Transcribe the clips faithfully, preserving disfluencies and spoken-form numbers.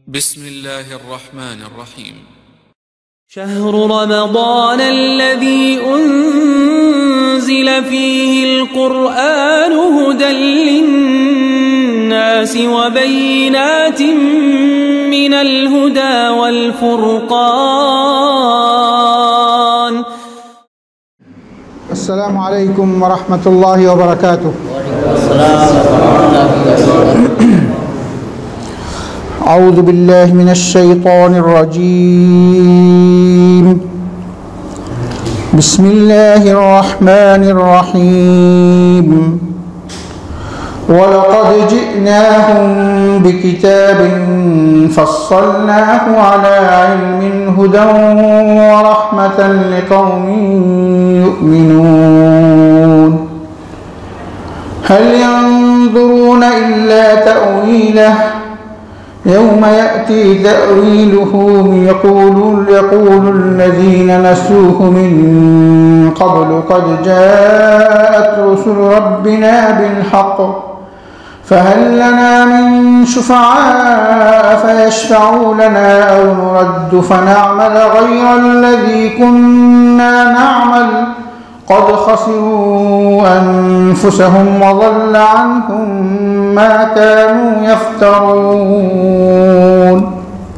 بسم الله الرحمن الرحيم. شهر رمضان الذي أنزل فيه القرآن هدى للناس وبينات من الهدى والفرقان. السلام عليكم ورحمة الله وبركاته. أعوذ بالله من الشيطان الرجيم. بسم الله الرحمن الرحيم. ولقد جئناهم بكتاب فصلناه على علم هدى ورحمة لقوم يؤمنون. هل ينظرون إلا تأويله يوم يأتي تأويله يقول, يقول الذين نسوه من قبل قد جاءت رسل ربنا بالحق فهل لنا من شفعاء فيشفعوا لنا أو نرد فنعمل غير الذي كنا نعمل قد خسروا أنفسهم وضل عنهم ما كانوا يفترون.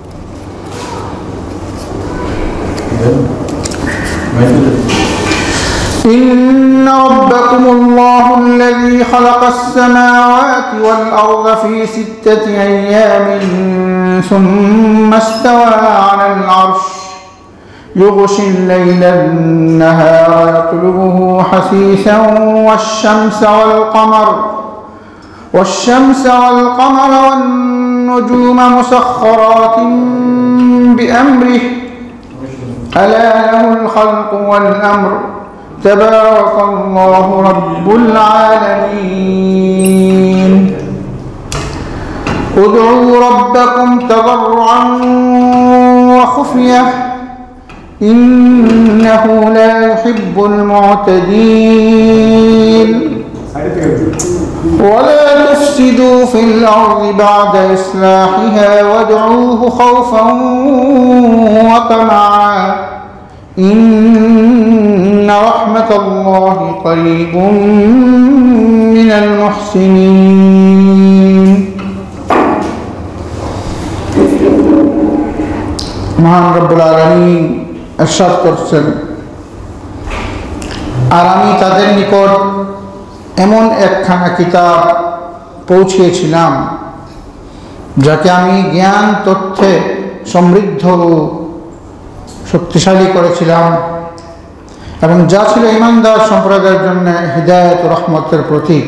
إن ربكم الله الذي خلق السماوات والأرض في ستة أيام ثم استوى على العرش يغشي الليل النهار يطلبه حثيثا والشمس والقمر والشمس والقمر والنجوم مسخرات بأمره ألا له الخلق والأمر تبارك الله رب العالمين. ادعوا ربكم تضرعا وخفية إنه لا يحب المعتدين. ولا تفسدوا في الأرض بعد إصلاحها وادعوه خوفا وطمعا إن رحمة الله قريب من المحسنين. মহান রব্বুল আলামিন ইরশাদ করছেন, আর আমি তাদের নিকট এমন একখানা কিতাব পৌঁছিয়েছিলাম যাকে আমি জ্ঞান তথ্যে সমৃদ্ধ ও শক্তিশালী করেছিলাম এবং যা ছিল ঈমানদার সম্প্রদায়ের জন্য হিদায়াত ও রহমতের প্রতীক।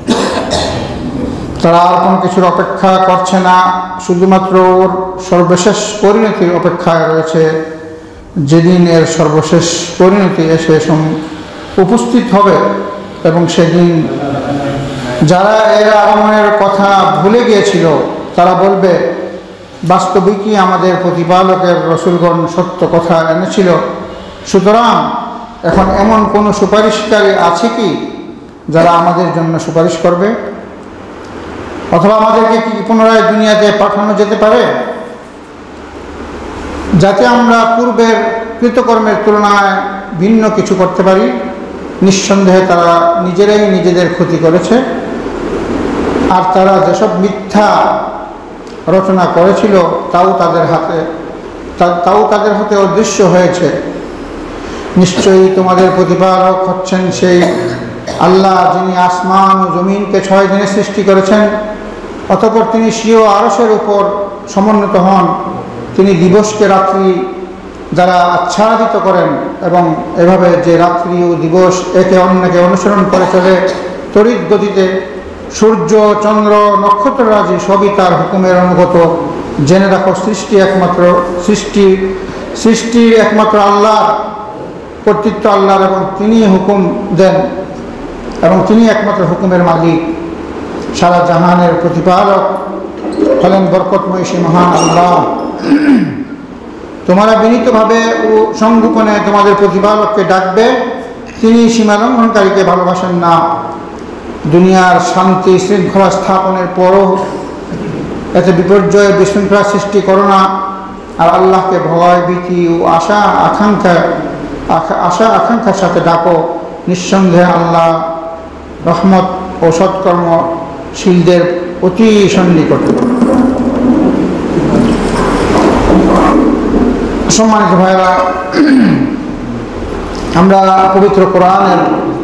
তারা আর কোনো কিছুর অপেক্ষা করছে না, শুধুমাত্র ওর সর্বশেষ পরিণতির অপেক্ষায় রয়েছে, যেদিন এর সর্বশেষ পরিণতি এসে উপস্থিত হবে এবং সেদিন যারা এর আগমনের কথা ভুলে গিয়েছিল তারা বলবে, বাস্তবিকই আমাদের প্রতিপালকের রসুলগণ সত্য কথা এনেছিল, সুতরাং এখন এমন কোনো সুপারিশকারী আছে কি যারা আমাদের জন্য সুপারিশ করবে? অথবা আমাদেরকে কি পুনরায় দুনিয়াতে পাঠানো যেতে পারে যাতে আমরা পূর্বের কৃতকর্মের তুলনায় ভিন্ন কিছু করতে পারি? নিঃসন্দেহে তারা নিজেরাই নিজেদের ক্ষতি করেছে, আর তারা যেসব মিথ্যা রচনা করেছিল তাও তাদের হাতে তাও তাদের হাতে অদৃশ্য হয়েছে। নিশ্চয়ই তোমাদের প্রতিপালক হচ্ছেন সেই আল্লাহ যিনি আসমান ও জমিনকে ছয় দিনে সৃষ্টি করেছেন, অতঃপর তিনি স্বীয় আরশের উপর সমুন্নত হন। তিনি দিবসকে রাত্রি দ্বারা আচ্ছাদিত করেন এবং এভাবে যে রাত্রি ও দিবস একে অন্যকে অনুসরণ করে চলে তড়িৎ গতিতে, সূর্য চন্দ্র নক্ষত্ররাজি সবই তার হুকুমের অনুগত। জেনে রাখো, সৃষ্টি একমাত্র সৃষ্টি সৃষ্টি একমাত্র আল্লাহর, কর্তৃত্ব আল্লাহর এবং তিনি হুকুম দেন এবং তিনি একমাত্র হুকুমের মালিক। সারা জাহানের প্রতিপালক হলেন বরকতময় সেই মহান আল্লাহ। তোমরা বিনীতভাবে ও সংগোপনে তোমাদের প্রতিপালককে ডাকবে, তিনি সীমালঙ্ঘনকারীকে ভালোবাসেন না। দুনিয়ার শান্তি শৃঙ্খলা স্থাপনের পরও এতে বিপর্যয় বিশৃঙ্খলা সৃষ্টি করো না। আর আল্লাহকে ভয় ভীতি ও আশা আকাঙ্ক্ষা আশা আকাঙ্ক্ষার সাথে ডাকো। নিঃসন্দেহে আল্লাহ রহমত ও সৎকর্মশীলদের অতি সন্নিকট। সম্মানিত ভাইরা, আমরা পবিত্র কোরআনের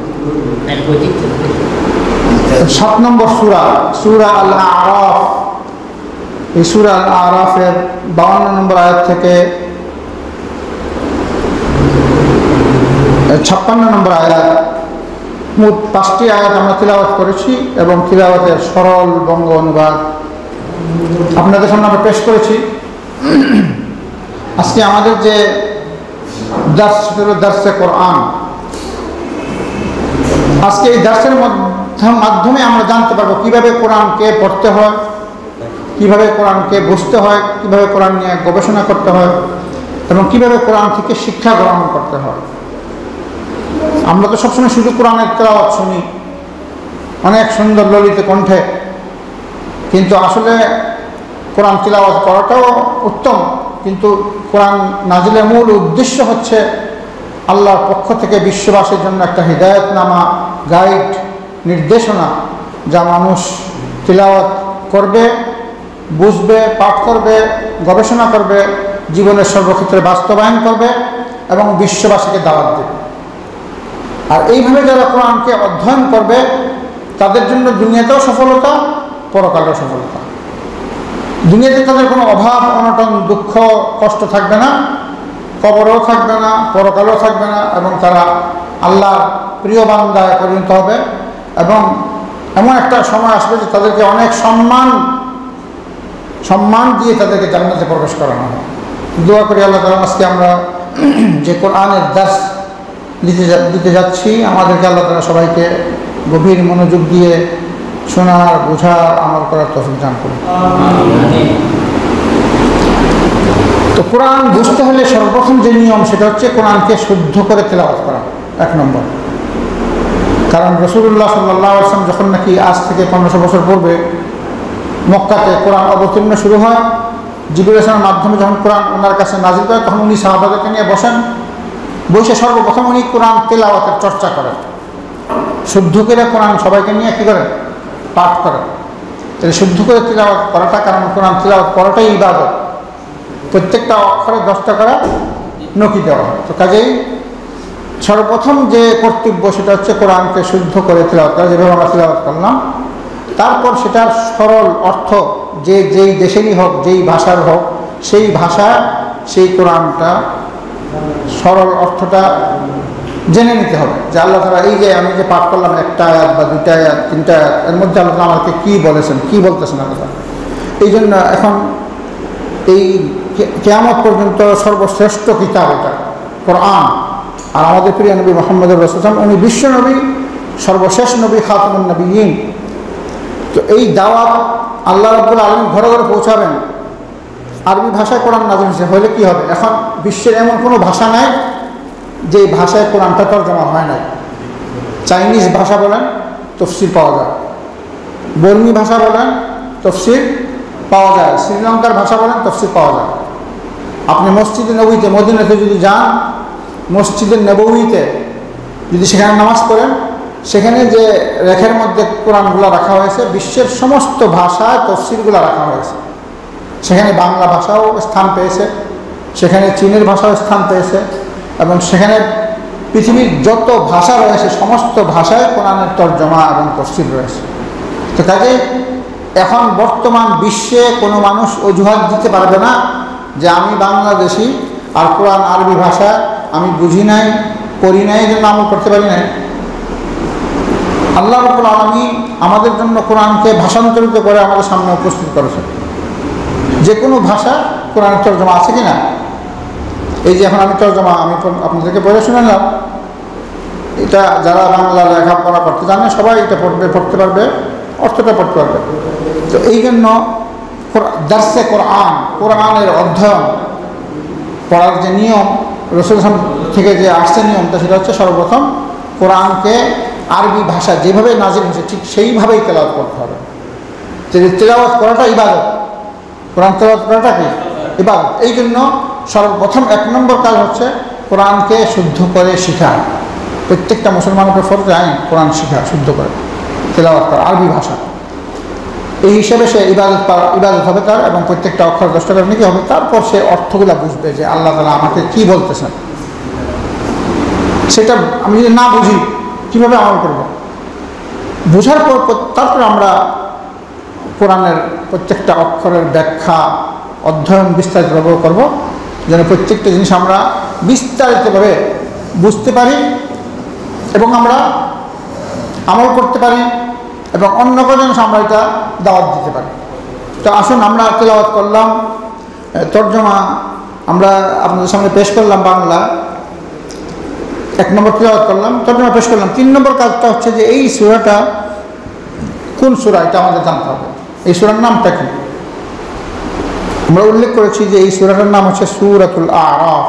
সাত নম্বর সূরা সূরা আল আরাফ, এই সূরা আল আরাফের বাউন্ন নম্বর আয়াত থেকে ছাপ্পান্ন নম্বর আয়াত, মোট পাঁচটি আয়াত আমরা তিলাওয়াত করেছি এবং তিলাওয়াতের সরল বঙ্গ অনুবাদ আপনাদের সামনে আমরা পেশ করেছি। আজকে আমাদের যে দার্স হলো দার্সে কোরআন। আজকে এই দার্সের মাধ্যমে আমরা জানতে পারবো কিভাবে কোরআনকে পড়তে হয়, কিভাবে কোরআনকে বুঝতে হয়, কিভাবে কোরআন নিয়ে গবেষণা করতে হয় এবং কিভাবে কোরআন থেকে শিক্ষা গ্রহণ করতে হয়। আমরা তো সবসময় শুধু কোরআনের তেলাওয়াত শুনি অনেক সুন্দর ললিত কণ্ঠে, কিন্তু আসলে কোরআন তেলাওয়াত করাটাও উত্তম, কিন্তু কোরআন নাজিলের মূল উদ্দেশ্য হচ্ছে আল্লাহর পক্ষ থেকে বিশ্ববাসীর জন্য একটা হিদায়াতনামা, গাইড, নির্দেশনা, যা মানুষ তিলাওয়াত করবে, বুঝবে, পাঠ করবে, গবেষণা করবে, জীবনের সর্বক্ষেত্রে বাস্তবায়ন করবে এবং বিশ্ববাসীকে দাওয়াত দেবে। আর এইভাবে যারা কোরআনকে অধ্যয়ন করবে তাদের জন্য দুনিয়াতেও সফলতা, পরকালেও সফলতা। দুনিয়াতে তাদের কোনো অভাব অনটন দুঃখ কষ্ট থাকবে না, কবরেও থাকবে না, পরকালেও থাকবে না, এবং তারা আল্লাহর প্রিয় বান্দায় পরিণত হবে এবং এমন একটা সময় আসবে যে তাদেরকে অনেক সম্মান সম্মান দিয়ে তাদেরকে জান্নাতে প্রবেশ করানো হবে। দোয়া করি আল্লাহ তাআলা আজকে আমরা যে কোরআনের দাস দিতে দিতে যাচ্ছি, আমাদেরকে আল্লাহ তাআলা সবাইকে গভীর মনোযোগ দিয়ে শোনার, বোঝার, আমল করার তৌফিক দান করুন। তো কোরআন বুঝতে হলে সর্বপ্রথম যে নিয়ম সেটা হচ্ছে কোরআনকে শুদ্ধ করে তেলাওয়াত করা, এক নম্বর। কারণ রাসূলুল্লাহ সাল্লাল্লাহু আলাইহি ওয়াসাল্লাম যখন নাকি আজ থেকে পনেরোশো বছর পূর্বে মক্কাতে কোরআন অবতীর্ণ শুরু হয়, জিবরিল ইসলামের মাধ্যমে যখন কোরআন ওনার কাছে নাজিল করে, তখন উনি সাহাবাদেরকে নিয়ে বসেন, বসে সর্বপ্রথম উনি কোরআন তেলাওয়াতের চর্চা করেন, শুদ্ধ করে কোরআন সবাইকে নিয়ে কী করেন, পাঠ করেন। তাহলে শুদ্ধ করে তিলাওয়াত করাটা, কারণ কোরআন তিলাওয়াত করাটাই ইবাদত, প্রত্যেকটা অক্ষরে দশটা করে নকি দেওয়া হয়। তো কাজেই সর্বপ্রথম যে কর্তব্য সেটা হচ্ছে কোরআনকে শুদ্ধ করে তিলাওয়াত করা, যেভাবে আমরা তিলাওয়াত করলাম। তারপর সেটার সরল অর্থ, যে যেই দেশেরই হোক, যেই ভাষার হোক, সেই ভাষা সেই কোরআনটা সরল অর্থটা জেনে নিতে হবে যে আল্লাহ তাআলা এই যে আমি যে পাঠ করলাম একটা আয়াত বা দুইটা আয়াত, তিনটা আয়াত, এর মধ্যে আল্লাহ তাআলা আমাকে কী বলেছেন, কী বলতেছেন আল্লাহ তাআলা। এই জন্য এখন এই কিয়ামত পর্যন্ত সর্বশ্রেষ্ঠ কিতাব এটা কোরআন। আর আমাদের প্রিয় নবী মুহাম্মদ রাসূলুল্লাহ সাল্লাল্লাহু আলাইহি ওয়াসাল্লাম, উনি বিশ্ব নবী, সর্বশেষ নবী, খাতামুন নবিয়্যিন। তো এই দাওয়াত আল্লাহ রাব্বুল আলামিন ঘরে ঘরে পৌঁছাবেন। আরবি ভাষায় কোরআন নাযিল হয়েছে, হলে কী হবে, এখন বিশ্বের এমন কোনো ভাষা নাই যে ভাষায় কোরআনটা তর্জমা হয় নাই। চাইনিজ ভাষা বলেন, তফসির পাওয়া যায়। বর্মী ভাষা বলেন, তফসির পাওয়া যায়। শ্রীলঙ্কার ভাষা বলেন, তফসির পাওয়া যায়। আপনি মসজিদে নববীতে, মদিনাতে যদি যান, মসজিদে নববীতে যদি সেখানে নামাজ পড়েন, সেখানে যে রেখার মধ্যে কোরআনগুলো রাখা হয়েছে, বিশ্বের সমস্ত ভাষায় তফসিরগুলো রাখা হয়েছে। সেখানে বাংলা ভাষাও স্থান পেয়েছে, সেখানে চীনের ভাষাও স্থান পেয়েছে, এবং সেখানে পৃথিবীর যত ভাষা রয়েছে সমস্ত ভাষায় কোরআনের তর্জমা এবং তফসির রয়েছে। তো কাজে এখন বর্তমান বিশ্বে কোনো মানুষ অজুহাত দিতে পারবে না যে আমি বাংলাদেশি আর কোরআন আরবি ভাষা আমি বুঝি নাই, করি নাই, জন্য আমল করতে পারি নাই। আল্লাহ রাব্বুল আলামিন আমাদের জন্য কোরআনকে ভাষান্তরিত করে আমাদের সামনে উপস্থিত করেছেন। যে কোনো ভাষা কোরআনের তর্জমা আছে কি না? এই যে এখন আমি তর্জমা আমি আপনাদেরকে পড়ে শুনালাম, এটা যারা বাংলা লেখাপড়া করতে জানে সবাই এটা পড়বে, পড়তে পারবে, অর্থটা পড়তে পারবে। তো এই জন্য দার্সে কোরআন, কোরআনের অধ্যয়ন পড়ার যে নিয়ম, রাসূল থেকে যে আসছে নিয়মটা, সেটা হচ্ছে সর্বপ্রথম কোরআনকে আরবি ভাষা যেভাবে নাজিল হয়েছে ঠিক সেইভাবেই তেলাওয়াত করতে হবে। তেলাওয়াত করাটা ইবাদত। কোরআন তেলাওয়াত করাটা কি ইবাদত। এই জন্য সর্বপ্রথম এক নম্বর কাজ হচ্ছে কোরআনকে শুদ্ধ করে শেখা। প্রত্যেকটা মুসলমানের উপর ফরজ আইন কোরআন শেখা, শুদ্ধ করে তেলাওয়াত করা, আরবি ভাষা। এই হিসেবে সে ইবাদত ইবাদত হবে তার, এবং প্রত্যেকটা অক্ষর দশটা করে নাকি হবে। তারপর সে অর্থগুলো বুঝবে যে আল্লাহ তাআলা আমাকে কি বলতেছেন। সেটা আমি যদি না বুঝি কীভাবে আমল করব? বোঝার পর তারপর আমরা কোরআনের প্রত্যেকটা অক্ষরের ব্যাখ্যা, অধ্যয়ন বিস্তারিতভাবে করব, যেন প্রত্যেকটা জিনিস আমরা বিস্তারিতভাবে বুঝতে পারি এবং আমরা আমল করতে পারি, এবং অন্য কোনো জিনিস আমরা এটা দাওয়াত দিতে পারি। তো আসুন আমরা তেলাওয়াত করলাম, তর্জমা আমরা আপনাদের সামনে পেশ করলাম বাংলা, এক নম্বর তেলাওয়াত করলাম, তর্জমা পেশ করলাম। তিন নম্বর কাজটা হচ্ছে যে এই সূরাটা কোন সূরা এটা আমাদের জানতে হবে। এই সূরার নামটা কি? আমরা উল্লেখ করেছি যে এই সূরাটার নাম হচ্ছে সূরাতুল আরাফ।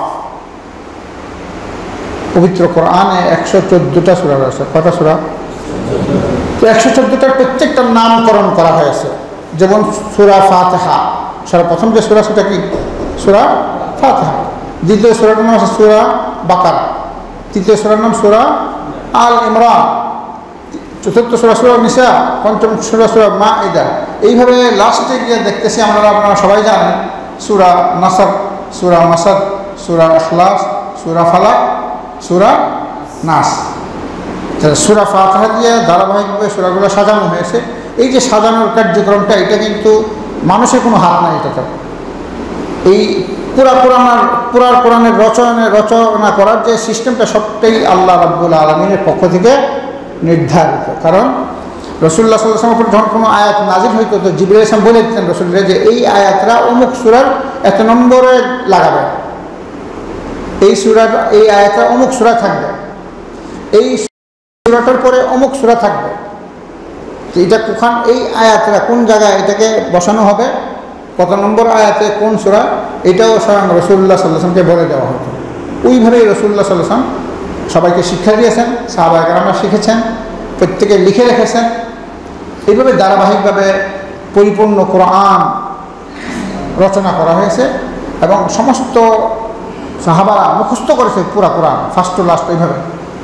পবিত্র কোরআনে একশো চোদ্দোটা সূরা রয়েছে। কয়টা সূরা? তো একশো চোদ্দোটার প্রত্যেকটার নামকরণ করা হয়েছে। যেমন সূরা ফাতিহা, সর্বপ্রথম যে সূরা সেটা কি? সূরা ফাতিহা। দ্বিতীয় সূরাটার নাম হচ্ছে সূরা বাকারা। তৃতীয় সূরার নাম সূরা আল ইমরান। চতুর্থ সূরা সূরা নিসা। পঞ্চম সূরা সূরা মাইদা। এইভাবে লাস্টে গিয়ে দেখতেছি আমরা, আপনারা সবাই জানেন, সূরা নাসর, সূরা মাসাদ, সূরা ইখলাস, সূরা ফালাক, সূরা নাস। সূরা ফাতিহা দিয়ে ধারাবাহিকভাবে সূরাগুলো সাজানো হয়েছে। এই যে সাজানোর কার্যক্রমটা, এটা কিন্তু মানুষের কোনো হাত নাই এটাতে। এই পুরা কোরআনের পুরা কোরআনের রচনা রচনা করার যে সিস্টেমটা, সবটাই আল্লাহ রাব্বুল আলামিনের পক্ষ থেকে নির্ধারিত। কারণ রাসূলুল্লাহ সাল্লাল্লাহু আলাইহি ওয়াসাল্লামের উপর যখন কোনো আয়াত নাজিল হইতো, তো জিবরাইল আলাইহিস সালাম বলে দিতেন রাসূলকে যে এই আয়াতটা অমুক সূরার এত নম্বরে লাগাবে, এই সূরা এই আয়াতটা অমুক সূরা থাকবে, এই সূরাটার পরে অমুক সূরা থাকবে। এটা কোখান এই আয়াতটা কোন জায়গায় এটাকে বসানো হবে, কত নম্বর আয়াতে কোন সূরা, এটাও স্বয়ং রাসূলুল্লাহ সাল্লাল্লাহু আলাইহি ওয়াসাল্লামকে বলে দেওয়া হতো। ওইভাবেই রাসূলুল্লাহ সাল্লাল্লাহু আলাইহি ওয়াসাল্লাম সবাইকে শিক্ষা দিয়েছেন, সাহাবায়ে কেরামরা শিখেছেন, প্রত্যেকে লিখে রেখেছেন। এইভাবে ধারাবাহিকভাবে পরিপূর্ণ কোরআন রচনা করা হয়েছে, এবং সমস্ত সাহাবারা মুখস্থ করেছে পুরা কোরআন ফার্স্ট টু লাস্ট। এইভাবে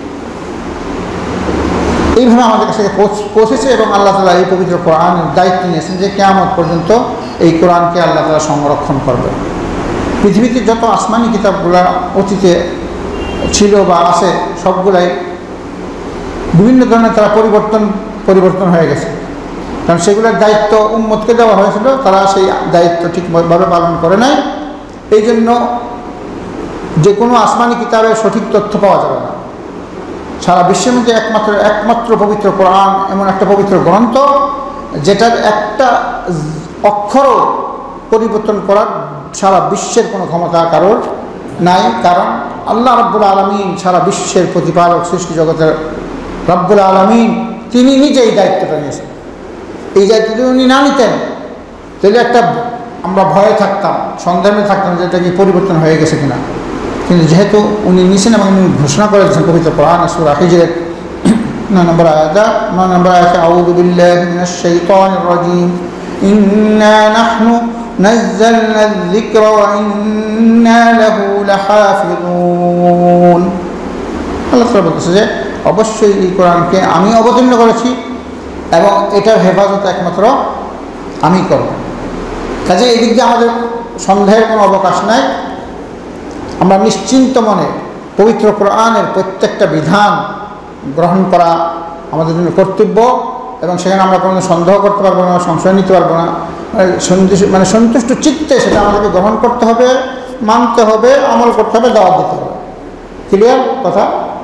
এইভাবে আমাদের কাছে পৌঁছেছে, এবং আল্লাহ তাআলা এই পবিত্র কোরআনের দায়িত্ব নিয়েছেন যে কিয়ামত পর্যন্ত এই কোরআনকে আল্লাহ তাআলা সংরক্ষণ করবে। পৃথিবীতে যত আসমানি কিতাবগুলা অতীতে ছিল বা আছে, সবগুলাই বিভিন্ন ধরনের তারা পরিবর্তন পরিবর্তন হয়ে গেছে। কারণ সেগুলোর দায়িত্ব উম্মতকে দেওয়া হয়েছিল, তারা সেই দায়িত্ব ঠিকভাবে পালন করে নাই। এই জন্য যে কোনো আসমানি কিতাবের সঠিক তথ্য পাওয়া যাবে না। সারা বিশ্বের মধ্যে একমাত্র একমাত্র পবিত্র কোরআন এমন একটা পবিত্র গ্রন্থ যেটার একটা অক্ষরও পরিবর্তন করার সারা বিশ্বের কোনো ক্ষমতা কারোর নাই। কারণ আল্লাহ রাব্বুল আলামিন সারা বিশ্বের প্রতিপালক, সৃষ্টি জগতের রাব্বুল আলামিন, তিনি নিজেই দায়িত্বটা নিয়েছেন। এই দায়িত্ব যদি উনি না নিতেন তাহলে একটা আমরা ভয়ে থাকতাম, সন্দেহে থাকতাম যে এটা কি পরিবর্তন হয়ে গেছে কিনা। কিন্তু যেহেতু উনি নিছেন এবং উনি ঘোষণা করেছেন পবিত্র কোরআন সূরা হিজরের নয় নম্বর আয়াত নয় নম্বর আয়াতে আউযু বিল্লাহি মিনাশ শাইতানির রাজীম ইন্না নাহনু নাযালনা যিকরা ওয়া ইন্না লাহু লাহাফিযুন। আল্লাহ তাআলা বলতেছে যে অবশ্যই এই কোরআনকে আমি অবতীর্ণ করেছি এবং এটার হেফাজত একমাত্র আমি করব। কাজে এই দিক দিয়ে আমাদের সন্দেহের কোনো অবকাশ নাই। আমরা নিশ্চিন্ত মনে পবিত্র কোরআনের প্রত্যেকটা বিধান গ্রহণ করা আমাদের জন্য কর্তব্য, এবং সেখানে আমরা কোনো সন্দেহ করতে পারবো না, সংশয় নিতে পারবো না। মানে সন্তুষ্ট চিত্তে সেটা আমাদেরকে গ্রহণ করতে হবে, মানতে হবে, আমল করতে হবে, দাওয়াত দিতে হবে। ক্লিয়ার কথা?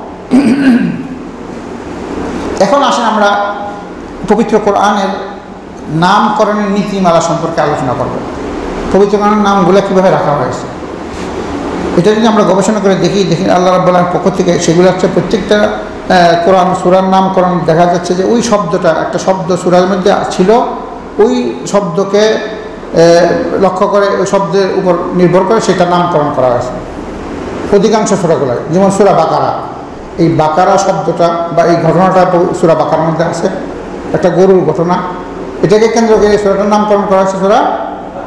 এখন আসেন আমরা পবিত্র কোরআনের নামকরণের নীতিমালা সম্পর্কে আলোচনা করব। পবিত্র কোরআনের নামগুলো কীভাবে রাখা হয়েছে এটা যদি আমরা গবেষণা করে দেখি দেখি আল্লাহ রাব্বুল আলামিনের পক্ষ থেকে সেগুলো হচ্ছে প্রত্যেকটা কোরআন সূরার নামকরণ দেখা যাচ্ছে যে ওই শব্দটা একটা শব্দ সূরার মধ্যে ছিল, ওই শব্দকে লক্ষ্য করে ওই শব্দের উপর নির্ভর করে সেটা নামকরণ করা হয়েছে অধিকাংশ সূরাগুলোয়। যেমন সূরা বাকারা, এই বাকারা শব্দটা বা এই ঘটনাটা সূরা বাকারার মধ্যে আছে, একটা গরুর ঘটনা। এটাকে কেন্দ্র করে সূরাটার নামকরণ করা হয়েছে সূরা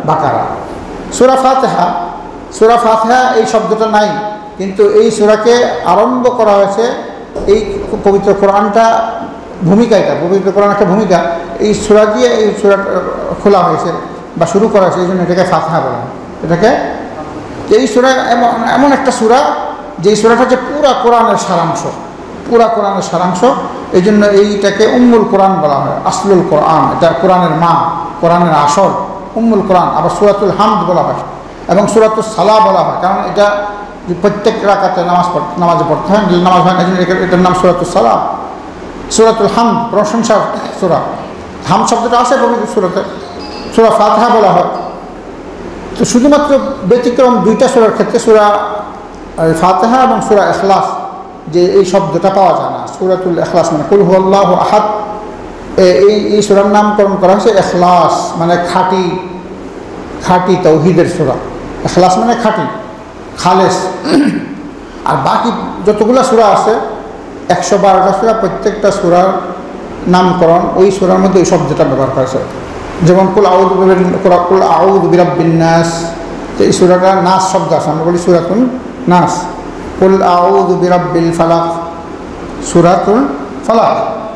বাকারা। সূরা ফাতিহা, সূরা ফাতিহা এই শব্দটা নাই, কিন্তু এই সূরাকে আরম্ভ করা হয়েছে, এই পবিত্র কোরআনটা ভূমিকা, এটা পবিত্র কোরআন একটা ভূমিকা, এই সূরা দিয়ে এই সূরা খোলা হয়েছে বা শুরু করা হয়েছে, এই জন্য এটাকে ফাতিহা বলা হয়। এটাকে এই সূরা এমন এমন একটা সূরা যে সূরাটা হচ্ছে পুরা কোরআনের সারাংশ, পুরা কোরআনের সারাংশ, এই জন্য এইটাকে উম্মুল কোরআন বলা হয়, আসলুল কোরআন, এটা কোরআনের মা, কোরআনের আসল, উম্মুল কোরআন। আবার সূরাতুল হামদ বলা হয় এবং সূরাতুস সালাহ বলা হয়, কারণ এটা প্রত্যেক রাকাতে নামাজ পড় নামাজে পড়তে হয়, নামাজ হয় না, এই জন্য এটার নাম সূরাতুস সালাহ। সূরাতুল হামদ প্রশংসার সূরা, হাম শব্দটা আছে পবিত্র সূরাতে। সূরা ফাতিহা বলা হয়। তো শুধুমাত্র ব্যতিক্রম দুইটা সূরার ক্ষেত্রে, সূরা ফাতিহা এবং সূরা ইখলাস, যে এই শব্দটা পাওয়া যায় না। সূরাতুল ইখলাস মানে কুল হুয়াল্লাহু আহাদ, এই এই সূরার নামকরণ করা হয়েছে ইখলাস, মানে খাঁটি, খাঁটি তাওহীদের সূরা। ইখলাস মানে খাঁটি, খালেস। আর বাকি যতগুলো সূরা আছে, একশো বারোটা সূরা, প্রত্যেকটা সূরার নামকরণ ওই সূরার মধ্যে ওই শব্দটা ব্যবহার করেছে। যেমন কুল আউযু কুল আউযু বিরাব্বিন নাস, এই সূরাটা নাস শব্দ আছে, আমরা বলি সূরাতুন নাস। কুল আউযু বিরাব্বিল ফালাক, সূরাতুল ফালাক।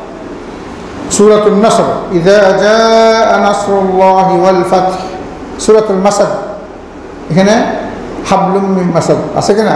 সূরাতুন নাসর, ইযা জাআ নাসরুল্লাহি ওয়াল ফাতহ, সূরাতুল মাসাদ, এখানে হাবলুম মিন মাসাদ আছে কিনা?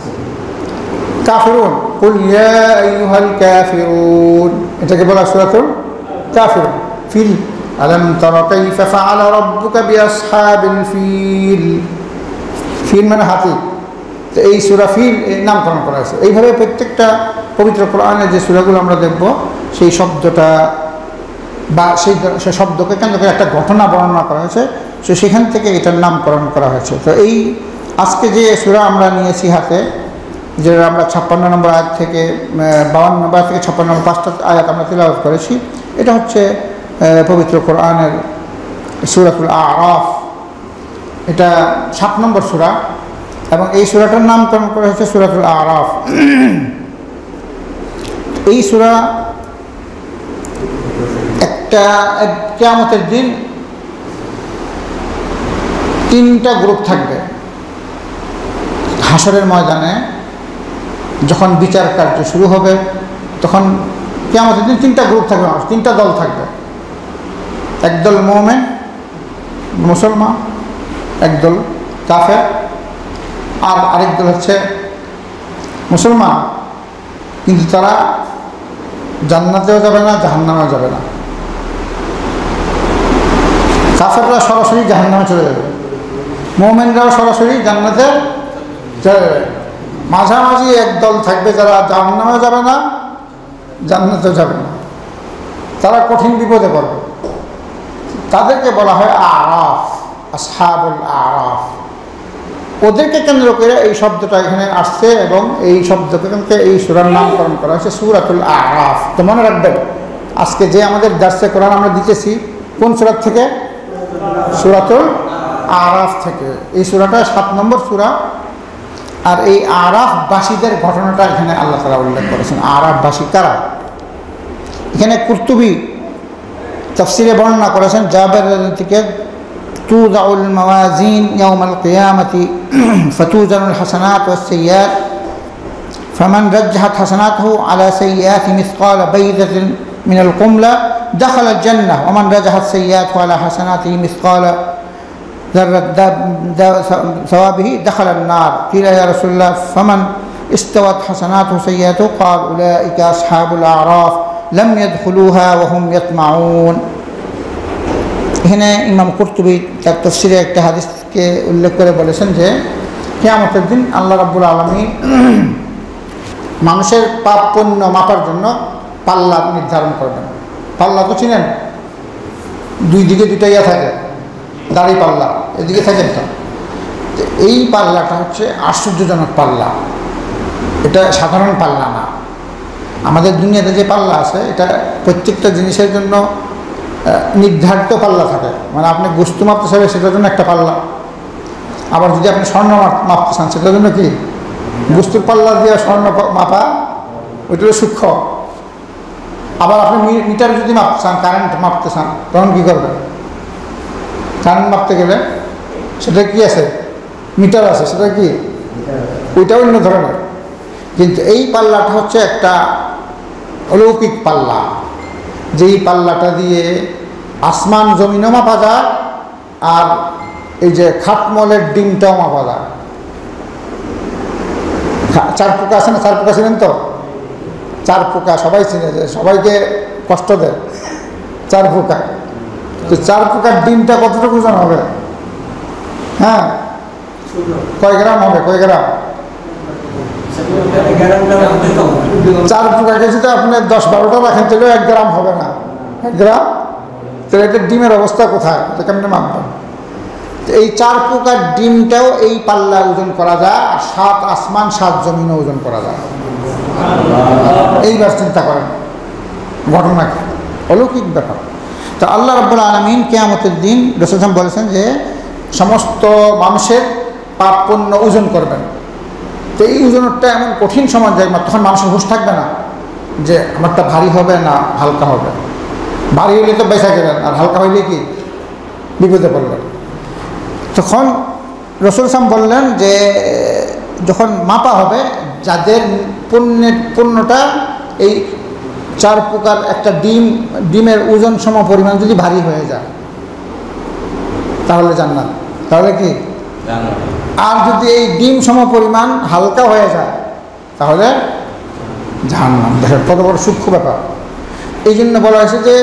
কাফিরুন, কুল ইয়া আইয়ুহাল কাফিরুন, এটাকে বলা সূরাতুল কাফিরুন। ফিল, আলাম তারা কাইফা ফাআলা রাব্বুকা বিআসহাবিল ফিল, ফিল মানে হাতি। তো এই সূরা ফিল নামকরণ করা হয়েছে। এইভাবে প্রত্যেকটা পবিত্র কোরআনের যে সূরাগুলো আমরা দেখব, সেই শব্দটা বা সেই সে শব্দকে কেন্দ্র করে একটা ঘটনা বর্ণনা করা হয়েছে, তো সেখান থেকে এটার নামকরণ করা হয়েছে। তো এই আজকে যে সূরা আমরা নিয়েছি হাতে, যে আমরা ছাপ্পান্ন নম্বর আয়াত থেকে বাউন্ন নম্বর আয়াত থেকে ছাপ্পান্ন নম্বর পাঁচটা আয়াত আমরা তিলাওয়াত করেছি, এটা হচ্ছে পবিত্র কোরআনের সূরাতুল আরাফ। এটা সাত নম্বর সূরা এবং এই সূরাটার নামকরণ করা হয়েছে সূরাতুল আরাফ। এই সূরা একটা কিয়ামতের দিন তিনটা গ্রুপ থাকবে। হাসরের ময়দানে যখন বিচার কার্য শুরু হবে, তখন কিয়ামতের দিন তিনটা গ্রুপ থাকবে, তিনটা দল থাকবে। একদল মুমিন মুসলমান, একদল কাফের, আর আরেক দল হচ্ছে মুসলমান, কিন্তু তারা জান্নাতেও যাবে না, জাহান্নামেও যাবে না। কাফেররা সরাসরি জাহান্নামে চলে যাবে, মুমিনরাও সরাসরি জান্নাতে চলে যাবে। মাঝামাঝি একদল থাকবে যারা জাহান্নামেও যাবে না, জান্নাতেও যাবে না, তারা কঠিন বিপদে পড়বে। তাদেরকে বলা হয় আরাফ, আসহাবুল আরাফ। ওদেরকে কেন্দ্র করে এই শব্দটা এখানে আসছে এবং এই শব্দকে এই সূরার নামকরণ করা হয়েছে সূরাতুল আরাফ। তো মনে রাখবেন, আজকে যে আমাদের দার্সে কোরআন আমরা দিতেছি কোন সূরা থেকে? সূরাতুল আরাফ থেকে। এই সূরাটা সাত নম্বর সূরা। আর এই আরাফবাসীদের ঘটনাটা এখানে আল্লাহ তাআলা উল্লেখ করেছেন। আরাফবাসী কারা? এখানে কুরতুবী তাফসিরে বর্ণনা করেছেন জাবের থেকে, তুযাউল মাওয়াজিন ইয়াউমাল কিয়ামাতি ফাতুজানুল হাসানাত ওয়াস সাইয়্যাত ফামান রাজ্জাহাত হাসানাতুহু আলা সাইয়্যাতি মিসকালা বাইদাতিন মিনাল কুমলা দাখালাল জান্নাহ ওয়া মান রাজ্জাহাত সাইয়্যাতুহু আলা হাসানাতিহি মিসকালা ثوابه دخل النار. قيل يا رسول الله فمن استوت حسناته سيئاته؟ قال أولئك أصحاب الأعراف لم يدخلوها وهم يطمعون. এখানে ইমাম কুরতুবী তার তাফসিরে একটা হাদিসকে উল্লেখ করে বলেছেন যে কিয়ামতের দিন আল্লাহ রাব্বুল আলামিন মানুষের পাপ পুণ্য মাপার জন্য পাল্লা নির্ধারণ করবেন। পাল্লা তো চিনেন, দুই দিকে দুইটা ইয়া থাকে, দাড়ি পাল্লা, এদিকে থাকে একটা। এই পাল্লাটা হচ্ছে আশ্চর্যজনক পাল্লা, এটা সাধারণ পাল্লা না। আমাদের দুনিয়াতে যে পাল্লা আছে, এটা প্রত্যেকটা জিনিসের জন্য নির্ধারিত পাল্লা থাকে, মানে আপনি গোস্তু মাপতে চাইলে সেটার জন্য একটা পাল্লা, আবার যদি আপনি স্বর্ণ মাপতে চান সেটার জন্য কি গোস্তুর পাল্লা দিয়ে স্বর্ণ মাপা, ওইটা সূক্ষ্ম। আবার আপনি মিটার যদি মাপতে চান, কারেন্ট মাপতে চান, তখন কী করবেন? কারেন্ট মাপতে গেলে সেটা কি আছে, মিটার আছে, সেটা কি, ওইটা অন্য ধরনের। কিন্তু এই পাল্লাটা হচ্ছে একটা অলৌকিক পাল্লা, যেই পাল্লাটা দিয়ে আসমান জমিনও মাপা যায়, আর এই যে খাটমলের ডিমটাও মাপা যায়। চার পোকা আছে না, চার পোকা ছিলেন তো, চার পোকা সবাই চিনে, যে সবাইকে কষ্ট দেয় চার পোকা। তো চার পোকার ডিমটা কতটুকু ওজন হবে? হ্যাঁ, কয় গ্রাম হবে, কয় গ্রাম? চার পোকাকে যদি আপনি দশ বারোটা রাখেন তাহলেও এক গ্রাম হবে না, এক গ্রাম। তাহলে এটা ডিমের অবস্থা কোথায়, এটা কেমনে মাপবেন? এই চার পোকার ডিমটাও এই পাল্লা ওজন করা যায়, আর সাত আসমান সাত জমিনও ওজন করা যায়। এইবার চিন্তা করেন ঘটনা কি, অলৌকিক ব্যাপার। তো আল্লাহ রাব্বুল আলামিন কিয়ামতের দিন রাসূল সাল্লাল্লাহু আলাইহি ওয়াসাল্লাম বলেছেন যে সমস্ত মানুষের পাপ পুণ্য ওজন করবেন। তো এই ওজনটা এমন কঠিন সময় যায়, তখন মানুষের হুঁশ থাকবে না যে আমারটা ভারী হবে না হালকা হবে। ভারী হইলে তো বেঁচে গেলেন, আর হালকা হইলে কি বিপদে পড়লেন। তখন রাসূল সাল্লাল্লাহু আলাইহি ওয়াসাল্লাম বললেন যে যখন মাপা হবে, যাদের পুণ্যের পুণ্যটা এই চার প্রকার একটা ডিম ডিমের ওজন সম পরিমাণ যদি ভারী হয়ে যায় তাহলে জান্নাত, তাহলে কি, আর যদি এই ডিম সম পরিমাণ হালকা হয়ে যায় তাহলে জাহান্নাম। দেখেন কত বড় সূক্ষ্ম ব্যাপার। এই জন্য বলা হয়েছে যে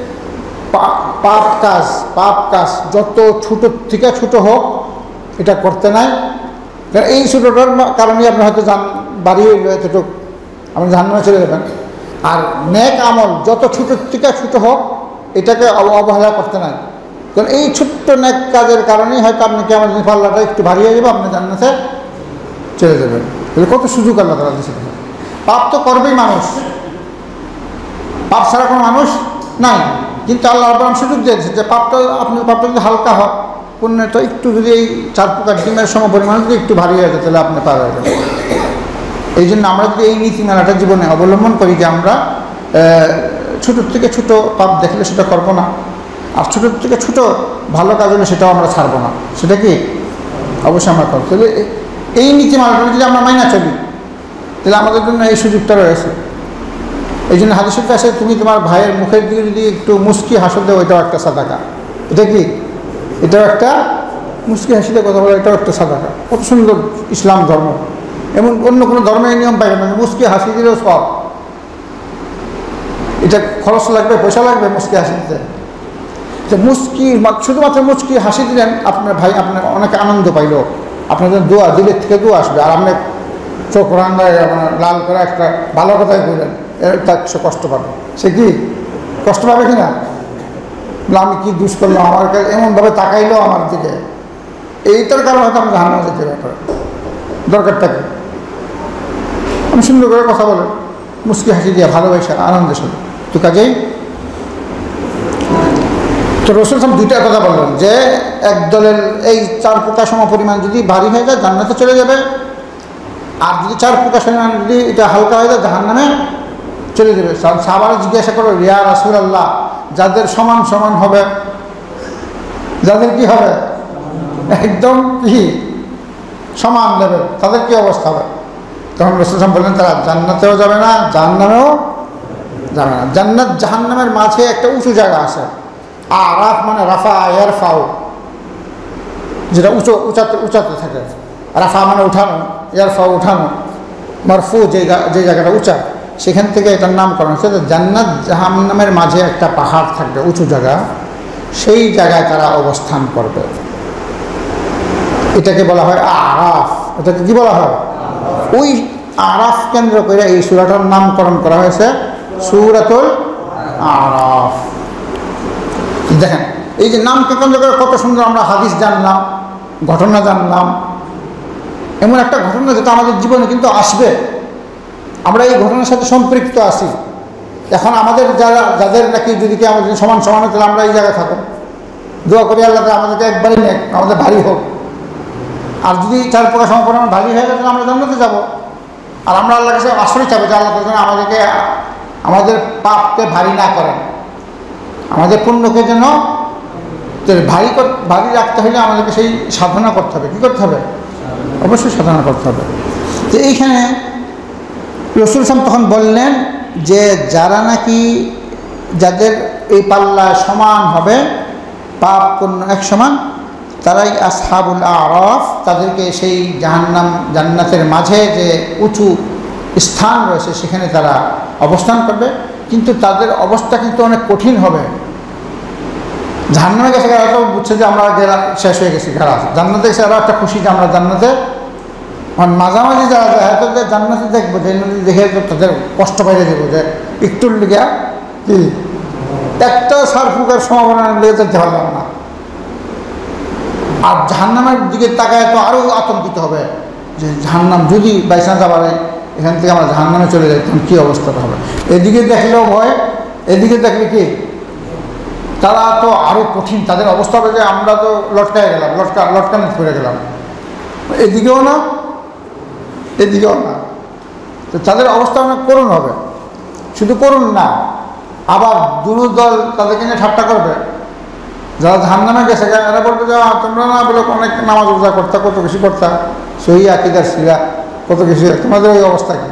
পাপ কাজ পাপ কাজ যত ছোট থেকে ছোট হোক এটা করতে নাই। এই ছোটোটার কারণে আপনি হয়তো জান বাড়ি হইল এতটুকু আপনি জাহান্নামে চলে যাবেন। আর নেক আমল যত ছোট থেকে ছোট হোক এটাকে অবহেলা করতে নাই, কারণ এই ছোট্ট নেক কাজের কারণেই হয়তো আপনি কেমন পাল্লাটা একটু ভারী হয়ে যাবে, আপনি জান্নাতে চলে যাবেন। তাহলে কত সুযোগ আল্লাহ তাআলা দিয়েছেন। পাপ তো করবেই মানুষ, পাপ ছাড়া কোনো মানুষ নাই, কিন্তু আল্লাহ আপনার সুযোগ দিয়েছে যে পাপটা আপনি পাপটা যদি হালকা হয় পুণ্যে তো একটু যদি এই চার প্রকার ডিমের সম পরিমাণ যদি একটু ভারী হয়ে যায় তাহলে আপনি পার হয়ে যাবেন। এই জন্য আমরা যদি এই নীতিমালাটা জীবনে অবলম্বন করি যে আমরা ছোটোর থেকে ছোট পাপ দেখলে সেটা করবো না, আর ছোটোর থেকে ছোট ভালো কাজ হলে সেটাও আমরা ছাড়বো না, সেটা কি অবশ্যই আমরা করবো। তাহলে এই নীতিমালাটা যদি আমরা মাইনা চলি তাহলে আমাদের জন্য এই সুযোগটা রয়েছে। এই জন্য হাদিসে আসে তুমি তোমার ভাইয়ের মুখের দিকে যদি একটু মুস্কি হাসো দেও, এটাও একটা সাদাকা। এটা কি, এটাও একটা মুস্কি হাসিতে কথা বলে, এটাও একটা সাদাকা। কত সুন্দর ইসলাম ধর্ম, এমন অন্য কোনো ধর্মের নিয়ম পাইবে না। মুস্কি হাসি দিলেও সব, এটা খরচ লাগবে, পয়সা লাগবে মুস্কি হাসি দিতে। যে মুস্কি শুধুমাত্র মুস্কি হাসি দিলেন আপনার ভাই, আপনার অনেক আনন্দ পাইল, আপনার জন্য দোয়া দিলের থেকে দোয়া আসবে। আর আপনি চোখ রান্নায় আপনার লাল করে একটা ভালো কথাই বললেন, এর তার সে কষ্ট পাবে। সে কি কষ্ট পাবে কিনা, আমি কি দুষ করলাম, আমার কাছে এমনভাবে তাকাইলো আমার দিকে, এইটার কারণে হয়তো আমি জাহান্নামে যেতে পারি। দরকারটা কি, আমি সুন্দর করে কথা বলেন, মুস্কি হাসি দিয়ে ভালোবাসা আনন্দের সাথে। তো কাজেই তো রাসূল সাল্লাল্লাহু আলাইহি ওয়াসাল্লাম দুইটা কথা বললেন যে এক দলের এই চার প্রকার সম পরিমাণ যদি ভারী হয়ে যায় জান্নাতে চলে যাবে, আর যদি চার প্রকার পরিমাণ যদি এটা হালকা হয়ে যায় জাহান্নামে চলে যাবে। সাহাবারা জিজ্ঞাসা করো, ইয়া রাসূলুল্লাহ, যাদের সমান সমান হবে, যাদের কি হবে একদম কি সমান নেবে, তাদের কি অবস্থা হবে? তখন রাসূল সাল্লাল্লাহু আলাইহি ওয়াসাল্লাম বললেন তারা জান্নাতেও যাবে না জাহান্নামেও যাবে না। জান্নাত জাহান্নামের মাঝে একটা উঁচু জায়গা আছে, আরাফ মানে রাফা ইয়ারফাও, যেটা উঁচু উঁচাতে উঁচাতে থাকে। রাফা মানে উঠানো, ইয়ারফাও উঠানো, মারফু যে যে জায়গাটা উঁচা, সেখান থেকে এটার নামকরণ হচ্ছে। জান্নাত জাহান্নামের মাঝে একটা পাহাড় থাকবে, উঁচু জায়গা, সেই জায়গায় তারা অবস্থান করবে। এটাকে বলা হয় আরাফ। এটাকে কি বলা হয়? ওই আরাফ কেন্দ্র করে এই সূরাটার নামকরণ করা হয়েছে সূরাতুল আরাফ। দেখেন এই যে নামকে কেন্দ্র করে কত সুন্দর আমরা হাদিস জানলাম, ঘটনা জানলাম, এমন একটা ঘটনা যেটা আমাদের জীবনে কিন্তু আসবে, আমরা এই ঘটনার সাথে সম্পৃক্ত আছি। এখন আমাদের যারা যাদের নাকি যদি কি আমাদের সমান সমান তাহলে আমরা এই জায়গায় থাকো, দোয়া করি আল্লাহ আমাদেরকে একবারই নেক, আমাদের ভারী হোক। আর যদি চার প্রকার সমপরিমাণ ভারী হয়ে গেলে আমরা জান্নাতে যাব। আর আমরা আল্লাহর কাছে আশ্রয় চাবো যে আল্লাহ যেন আমাদেরকে আমাদের পাপকে ভারী না করেন, আমাদের পুণ্যকে যেন তো ভারী ভারী রাখতে হলে আমাদেরকে সেই সাধনা করতে হবে। কী করতে হবে? অবশ্যই সাধনা করতে হবে। তো এইখানে রাসূল সাল্লাল্লাহু আলাইহি ওয়াসাল্লাম তখন বললেন যে যারা নাকি যাদের এই পাল্লা সমান হবে, পাপ পুণ্য এক সমান, তারাই আসহাবুল আরাফ, তাদেরকে সেই জাহান্নাম জান্নাতের মাঝে যে উঁচু স্থান রয়েছে সেখানে তারা অবস্থান করবে। কিন্তু তাদের অবস্থা কিন্তু অনেক কঠিন হবে। জাহান্নামে গেছে তারা তো বুঝছে যে আমরা গেলা শেষ হয়ে গেছি, ঘেরা আছে। জান্নাতে গেছে আরও একটা খুশি যে আমরা জান্নাতে, মাঝামাঝি যারা যায় হয়তো যে জান্নাতে দেখবো, জান্নাতে দেখে তো তাদের কষ্ট পাইলে দেবো যে একটুর লিগে কি একটা সার ফুকের সম্ভাবনা লেগে যেতে পারলাম না। আর জাহান্নামের দিকে তাকায় তো আরও আতঙ্কিত হবে যে জাহান্নাম যদি বাইসান্স আবার এখান থেকে আমরা জাহান্নামে চলে যাই তখন কী অবস্থাটা হবে। এদিকে দেখলেও ভয়, এদিকে দেখলে কি তারা তো আরও কঠিন, তাদের অবস্থা হবে যে আমরা তো লটকায় গেলাম, লটকা লটকানো করে গেলাম, এদিকেও না এদিকেও না। তো তাদের অবস্থা অনেক করুণ হবে। শুধু করুণ না, আবার দুরু দল তাদেরকে নিয়ে ঠাট্টা করবে। যারা জাহান্নামে গেছে এরা বলবে যে তোমরা না বলে অনেক নামাজ রোজা করতা, কত কিছু করতা, সহি আকীদার ছিলা, কত কিছু, তোমাদের ওই অবস্থা কি?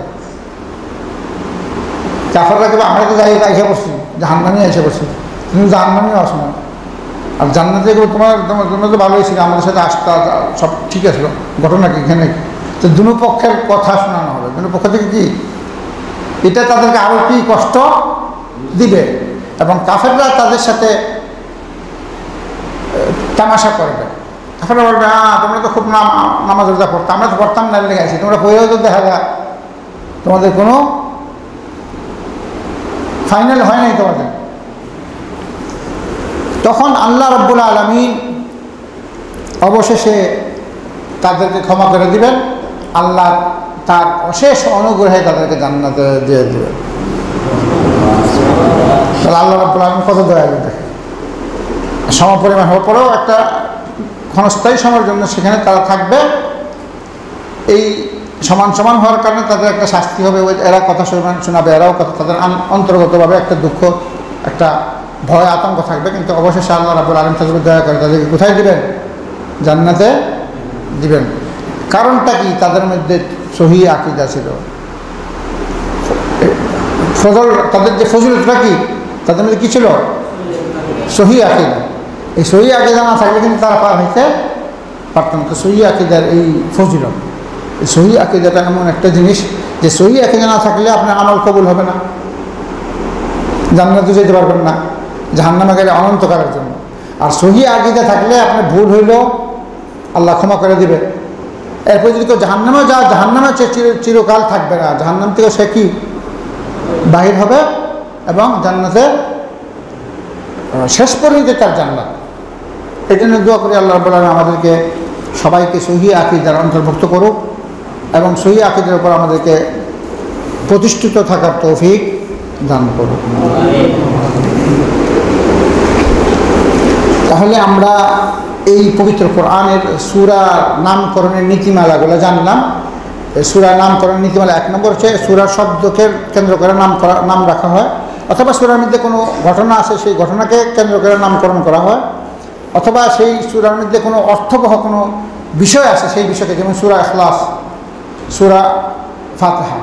কাফেররা কিন্তু আমরা তো যাই এসে পড়ছি, জাহান্নামে এসে পড়ছি, তুমি জাহান্নামেও আসো না। আর জান্নাতে তোমার তোমরা তো ভালোই ছিল, আমাদের সাথে আসতা, সব ঠিক আসলো, ঘটনা কি এখানে? তো দুনো পক্ষের কথা শোনানো হবে। দুনো পক্ষ থেকে কি এটা তাদেরকে আরও কি কষ্ট দিবে। এবং কাফেররা তাদের সাথে তামাশা করবে। কাফেররা বলবে হ্যাঁ তোমরা তো খুব নাম নামাজ রোজা পড়তো, আমরা তো পড়তাম না, লেগে আছি, তোমরা পড়েও তো দেখা যায় তোমাদের কোনো ফাইনাল হয় নাই তোমাদের। তখন আল্লাহ রাব্বুল আলামিন অবশেষে তাদেরকে ক্ষমা করে দিবেন। আল্লাহ তার অশেষ অনুগ্রহে তাদেরকে জান্নাতে দিয়ে দেবেন। তাহলে আল্লাহ রাব্বুল আলামিন কত দয়ালু দেখে। সমপরিমাণ হওয়ার পরেও একটা ক্ষণস্থায়ী সময়ের জন্য সেখানে তারা থাকবে। এই সমান সমান হওয়ার কারণে তাদের একটা শাস্তি হবে, এরা কথা শোনাবে, এরাও কথা, তাদের অন্তর্গতভাবে একটা দুঃখ, একটা ভয় আতঙ্ক থাকবে। কিন্তু অবশেষে আল্লাহ রাব্বুল আলামিন তাদেরকে দয়া করে তাদেরকে কোথায় দিবেন? জান্নাতে দিবেন। কারণটা কি? তাদের মধ্যে সহি আকীদা ছিল, ফজল, তাদের যে ফজিলতটা কি, তাদের মধ্যে কী ছিল? সহি আকীদা। এই সহি আকীদা না থাকলে কিন্তু তারা পার হইতে পারত না। তো সহি আকীদার এই ফজিলত, এই সহি আকীদাটা এমন একটা জিনিস যে সহি আকীদা না থাকলে আপনার আমল কবুল হবে না, জান্নাতে যেতে পারবেন না, জাহান্নামে গেলে অনন্তকালের জন্য। আর সহি আকীদা থাকলে আপনার ভুল হইলেও আল্লাহ ক্ষমা করে দিবে। এরপর যদি কেউ জাহান্নামে যা, জাহান্নামে চিরকাল থাকবে না, জাহান্নাম থেকে সে কি বাহির হবে এবং জান্নাতে শেষ পর্যন্ত তার জান্নাত। এই জন্য দোয়া করি আল্লাহ রাব্বুল আলামিন আমাদেরকে সবাইকে সহি আকীদার অন্তর্ভুক্ত করুক এবং সহি আকীদার উপর আমাদেরকে প্রতিষ্ঠিত থাকার তৌফিক দান করুক। তাহলে আমরা এই পবিত্র কোরআনের সূরা নামকরণের নীতিমালাগুলো জানলাম। সূরা নামকরণের নীতিমালা এক নম্বর হচ্ছে সূরার শব্দকে কেন্দ্র করে নাম করা নাম রাখা হয়, অথবা সূরার মধ্যে কোনো ঘটনা আছে সেই ঘটনাকে কেন্দ্র করে নামকরণ করা হয়, অথবা সেই সূরার মধ্যে কোনো অর্থবহ কোনো বিষয় আছে সেই বিষয়কে, যেমন সূরা ইখলাস, সূরা ফাতিহা।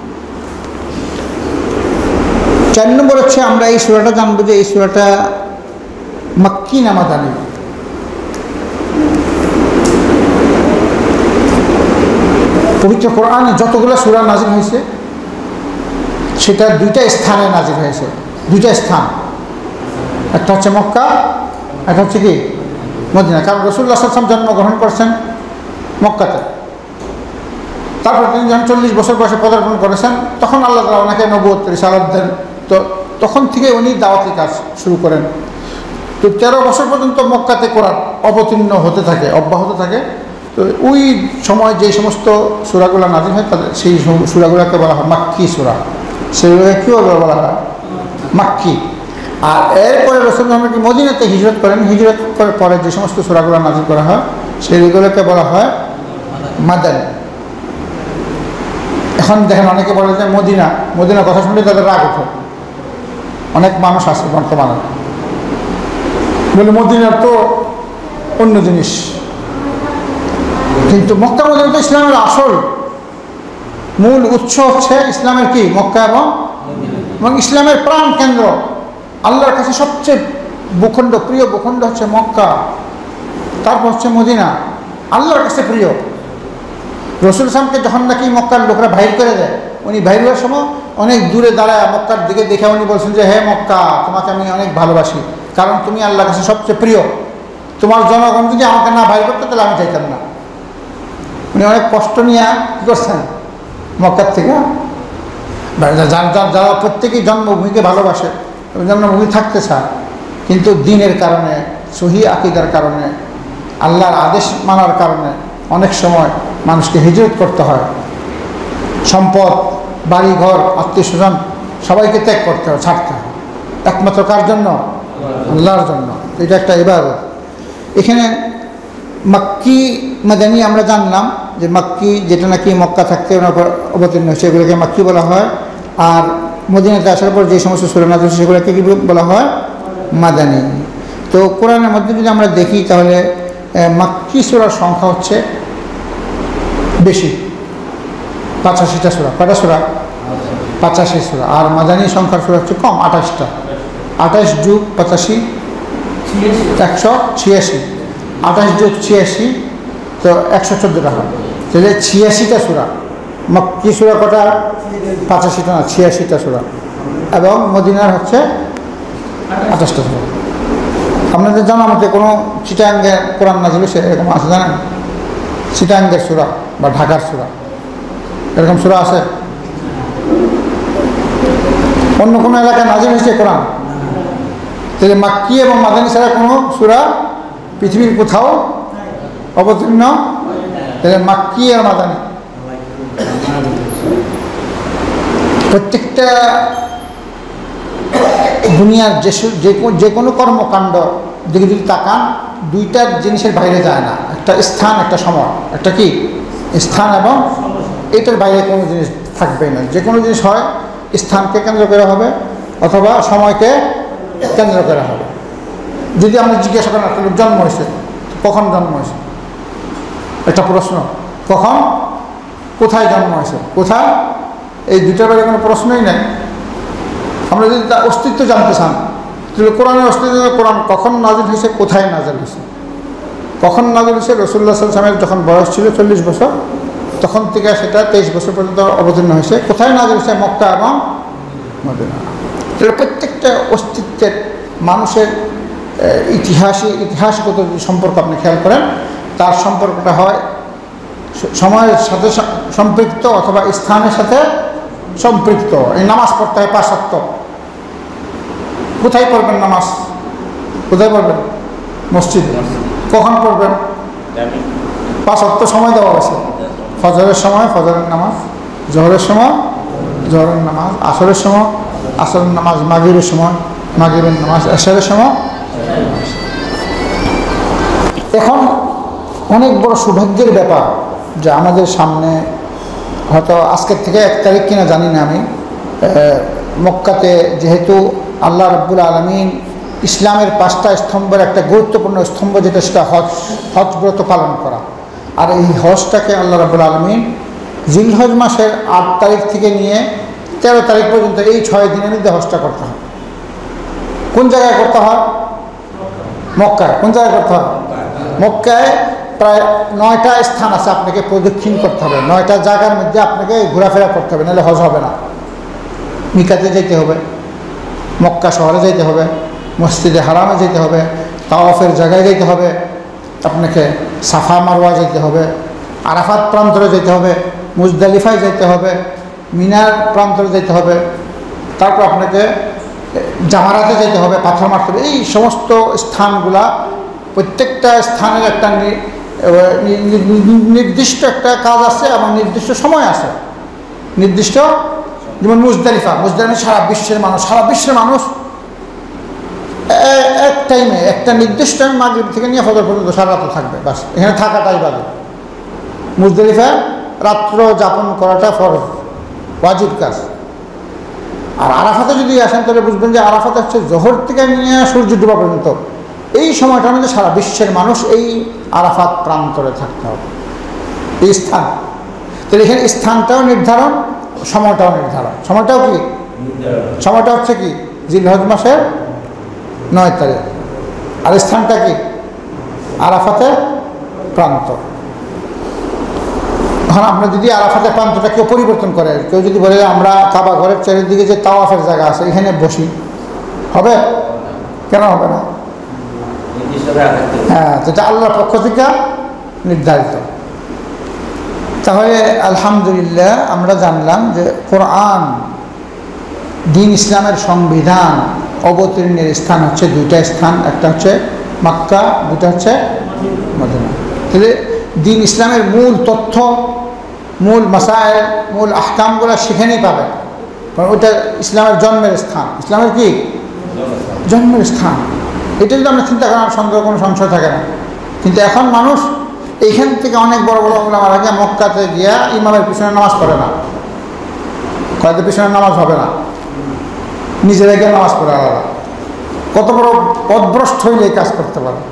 চার নম্বর হচ্ছে আমরা এই সূরাটা জানবো যে এই সূরাটা মাক্কি না মাদানী। পবিত্র কোরআনে যতগুলো সূরা নাজিল হয়েছে সেটা দুইটা স্থানে নাজিল হয়েছে, দুইটা স্থান, একটা হচ্ছে মক্কা, একটা হচ্ছে কি মদিনা। কারণ রাসূলুল্লাহ সাল্লাল্লাহু আলাইহি ওয়াসাল্লাম জন্মগ্রহণ করেছেন মক্কাতে, তারপর তিনি যখন চল্লিশ বছর বয়সে পদার্পণ করেছেন তখন আল্লাহ তাআলা ওনাকে নবুয়ত রিসালাত দেন। তো তখন থেকে উনি দাওয়াতি কাজ শুরু করেন। তো তেরো বছর পর্যন্ত মক্কাতে কোরআন অবতীর্ণ হতে থাকে, অব্যাহত থাকে। তো ওই সময় যে সমস্ত সূরাগুলো নাজিল হয় তাদের সেই সূরাগুলোকে বলা হয় মাক্কি সূরা, সেগুলোকে কীভাবে বলা হয়? মাক্কি। আর এরপরে রাসূলুল্লাহ মদিনাতে হিজরত করেন, হিজরত করার পরে যে সমস্ত সূরাগুলো নাজিল করা হয় সেইগুলোকে বলা হয় মাদানী। এখন দেখেন অনেকে বলে যে মদিনা, মদিনার কথা শুনলে তাদের রাগ ওঠে, অনেক মানুষ আছে বর্তমানে বলে মদিনার তো অন্য জিনিস, কিন্তু মক্কা মদিনা তো ইসলামের আসল মূল উৎস হচ্ছে ইসলামের কি মক্কা এবং এবং ইসলামের প্রাণ কেন্দ্র। আল্লাহর কাছে সবচেয়ে ভূখণ্ড প্রিয় ভূখণ্ড হচ্ছে মক্কা, তারপর হচ্ছে মদিনা আল্লাহর কাছে প্রিয়। রসুল সালামকে যখন নাকি মক্কার লোকরা বাইর করে দেয়, উনি বাইর হওয়ার সময় অনেক দূরে দাঁড়ায় মক্কার দিকে দেখে উনি বলছেন যে হে মক্কা, তোমাকে আমি অনেক ভালোবাসি, কারণ তুমি আল্লাহর কাছে সবচেয়ে প্রিয়। তোমার জনগণ যদি আমাকে না বাইর করতো তাহলে আমি চাইতাম না। উনি অনেক কষ্ট নিয়ে কী করছেন মক্কার থেকে, যারা প্রত্যেকেই জন্মভূমিকে ভালোবাসে, জন্মভূমি থাকতে চায়, কিন্তু দিনের কারণে সহি আকীদার কারণে আল্লাহর আদেশ মানার কারণে অনেক সময় মানুষকে হিজরত করতে হয়। সম্পদ, বাড়ি ঘর, আত্মীয় স্বজন সবাইকে ত্যাগ করতে হয়, ছাড়তে হয়, একমাত্র কার জন্য? আল্লাহর জন্য। এটা একটা ইবাদত। এখানে মাক্কি মাদানী আমরা জানলাম যে মাক্কি যেটা নাকি মক্কা থাকতে অবতীর্ণ হয়েছে এগুলোকে মাক্কি বলা হয়, আর মদিনাতে আসার পর যে সমস্ত সূরা নাযিল হয়েছে সেগুলোকে কী বলা হয়? মাদানী। তো কোরআনের মধ্যে যদি আমরা দেখি তাহলে মাক্কি সূরার সংখ্যা হচ্ছে বেশি, পঁচাশিটা সূরা। কয়টা সূরা? পঁচাশি সূরা। আর মাদানী সংখ্যার সূরা হচ্ছে কম, আঠাশটা। আঠাশ যুগ পঁচাশি, একশো ছিয়াশি। আঠাশ যুগ ছিয়াশি, তো একশো চোদ্দোটা হয়, তাহলে ছিয়াশিটা সূরা। মাক্কি সূরা কটা? পঁচাশিটা না, ছিয়াশিটা সূরা। এবং মদিনার হচ্ছে আঠাশটা সূরা। আপনাদের জানা মতে কোনো চিটাঙ্গে কোরআন নাযিল হয়েছে এরকম আছে জানেন? চিটাঙ্গের সূরা বা ঢাকার সূরা এরকম সূরা আছে? অন্য কোনো এলাকায় নাযিল হয়েছে কোরআন? তাহলে মাক্কি এবং মাদানী ছাড়া কোনো সূরা পৃথিবীর কোথাও অবতীর্ণ? তাহলে মাক্কি আর মাদানী প্রত্যেকটা দুনিয়ার যে যে কোনো কর্মকাণ্ড দিকে যদি তাকান, দুইটা জিনিসের বাইরে যায় না, একটা স্থান একটা সময়। একটা কি স্থান এবং এটার বাইরে কোনো জিনিস থাকবে না। যে কোনো জিনিস হয় স্থানকে কেন্দ্র করে হবে অথবা সময়কে কেন্দ্র করা হবে। যদি আমরা জিজ্ঞাসা করেন একটা লোক জন্ম হয়েছে, কখন জন্ম হয়েছে? একটা প্রশ্ন, কখন কোথায় জন্ম হয়েছে, কোথায়, এই দুটার বাইরে কোনো প্রশ্নই নেই। আমরা যদি তার অস্তিত্ব জানতে চান তাহলে কোরআনের অস্তিত্ব, কোরআন কখন নাযিল হয়েছে, কোথায় নাযিল হয়েছে। কখন নাযিল হয়েছে? রাসূলুল্লাহ সাল্লাল্লাহু আলাইহি ওয়াসাল্লামের যখন বয়স ছিল চল্লিশ বছর, তখন থেকে সেটা তেইশ বছর পর্যন্ত অবতীর্ণ হয়েছে। কোথায় নাযিল হয়েছে? মক্কা এবং মদিনা। তাহলে প্রত্যেকটা অস্তিত্বের মানুষের ইতিহাসে ইতিহাসগত সম্পর্ক আপনি খেয়াল করেন, তার সম্পর্কটা হয় সময়ের সাথে সম্পৃক্ত অথবা স্থানের সাথে সম্পৃক্ত। এই নামাজ পড়তে হয় পাঁচ ওয়াক্ত। কোথায় পড়বেন নামাজ? কোথায় পড়বেন? মসজিদে। কখন পড়বেন? পাঁচ ওয়াক্ত সময় দেওয়া হয়েছে। ফজরের সময় ফজরের নামাজ, জোহরের সময় জোহরের নামাজ, আসরের সময় আসরের নামাজ, মাগরিবের সময় মাগরিবের নামাজ, এশারের সময়। এখন অনেক বড় সৌভাগ্যের ব্যাপার যে আমাদের সামনে, হয়তো আজকের থেকে এক তারিখ কিনা জানি না আমি, মক্কাতে যেহেতু আল্লাহ রাব্বুল আলামিন ইসলামের পাঁচটা স্তম্ভের একটা গুরুত্বপূর্ণ স্তম্ভ যেটা, সেটা হজ হজ ব্রত পালন করা। আর এই হজটাকে আল্লাহ রাব্বুল আলামিন জিলহজ মাসের আট তারিখ থেকে নিয়ে তেরো তারিখ পর্যন্ত এই ছয় দিনের মধ্যে হজটা করতে হয়। কোন জায়গায় করতে হয়? মক্কায়। কোন জায়গায় করতে হয়? মক্কায়। প্রায় নয়টা স্থান আছে আপনাকে প্রদক্ষিণ করতে হবে, নয়টা জায়গার মধ্যে আপনাকে ঘোরাফেরা করতে হবে, নাহলে হজ হবে না। মিকাতে যেতে হবে, মক্কা শহরে যেতে হবে, মসজিদে হারামে যেতে হবে, তাওয়াফের জায়গায় যেতে হবে, আপনাকে সাফা মারওয়া যেতে হবে, আরাফাত প্রান্তরে যেতে হবে, মুজদালিফায় যেতে হবে, মিনার প্রান্তরে যেতে হবে, তারপর আপনাকে জামারাতে যেতে হবে, পাথর মারতে হবে। এই সমস্ত স্থানগুলা প্রত্যেকটা স্থানের একটা নির্দিষ্ট একটা কাজ আছে এবং নির্দিষ্ট সময় আছে। নির্দিষ্ট, যেমন মুজদালিফা, মুজদালিফা সারা বিশ্বের মানুষ সারা বিশ্বের মানুষ এক টাইমে একটা নির্দিষ্ট টাইম মাগরিব থেকে নিয়ে ফজর পর্যন্ত সারা রাত থাকবে, বাস এখানে থাকাটাই বাদে। মুজদালিফা রাত্র যাপন করাটা ফরজ, ওয়াজিব কাজ। আর আরাফাতে যদি আসেন তাহলে বুঝবেন যে আরাফাতে হচ্ছে জোহর থেকে নিয়ে সূর্য ডোবা পর্যন্ত এই সময়টার মধ্যে সারা বিশ্বের মানুষ এই আরাফাত প্রান্তরে থাকতে হবে, এই স্থান। তাহলে এখানে স্থানটাও নির্ধারণ, সময়টাও নির্ধারণ। সময়টাও কি? সময়টা হচ্ছে কি জিলহজ মাসের নয় তারিখ, আর স্থানটা কি আরাফাতের প্রান্ত। এখন আমরা যদি আরাফাতের প্রান্তটা কেউ পরিবর্তন করে, কেউ যদি বলে আমরা কাবা ঘরের চারিদিকে যে তাওয়াফের জায়গা আছে এখানে বসি, হবে? কেন হবে না? হ্যাঁ, যেটা আল্লাহর পক্ষ থেকে নির্ধারিত। তাহলে আলহামদুলিল্লাহ আমরা জানলাম যে কোরআন দিন ইসলামের সংবিধান অবতীর্ণের স্থান হচ্ছে দুইটা স্থান, একটা হচ্ছে মক্কা, দুটা হচ্ছে মদিনা। তাহলে দিন ইসলামের মূল তথ্য, মূল মাসায়েল, মূল আহকামগুলো সেখানেই পাবে, কারণ ওইটা ইসলামের জন্মের স্থান। ইসলামের কি জন্মের স্থান, এটা যদি আমরা চিন্তা করার সন্দেহ কোনো সংশয় থাকে না। কিন্তু এখন মানুষ এইখান থেকে অনেক বড় বড় ওলামারা গিয়ে মক্কাতে গিয়া ইমামের পিছনে নামাজ পড়ে না, কয়েকদের পিছনে নামাজ হবে না, নিজেরা গিয়ে নামাজ পড়ে আলাদা। কত বড় পথভ্রষ্ট হইলে এই কাজ করতে পারে,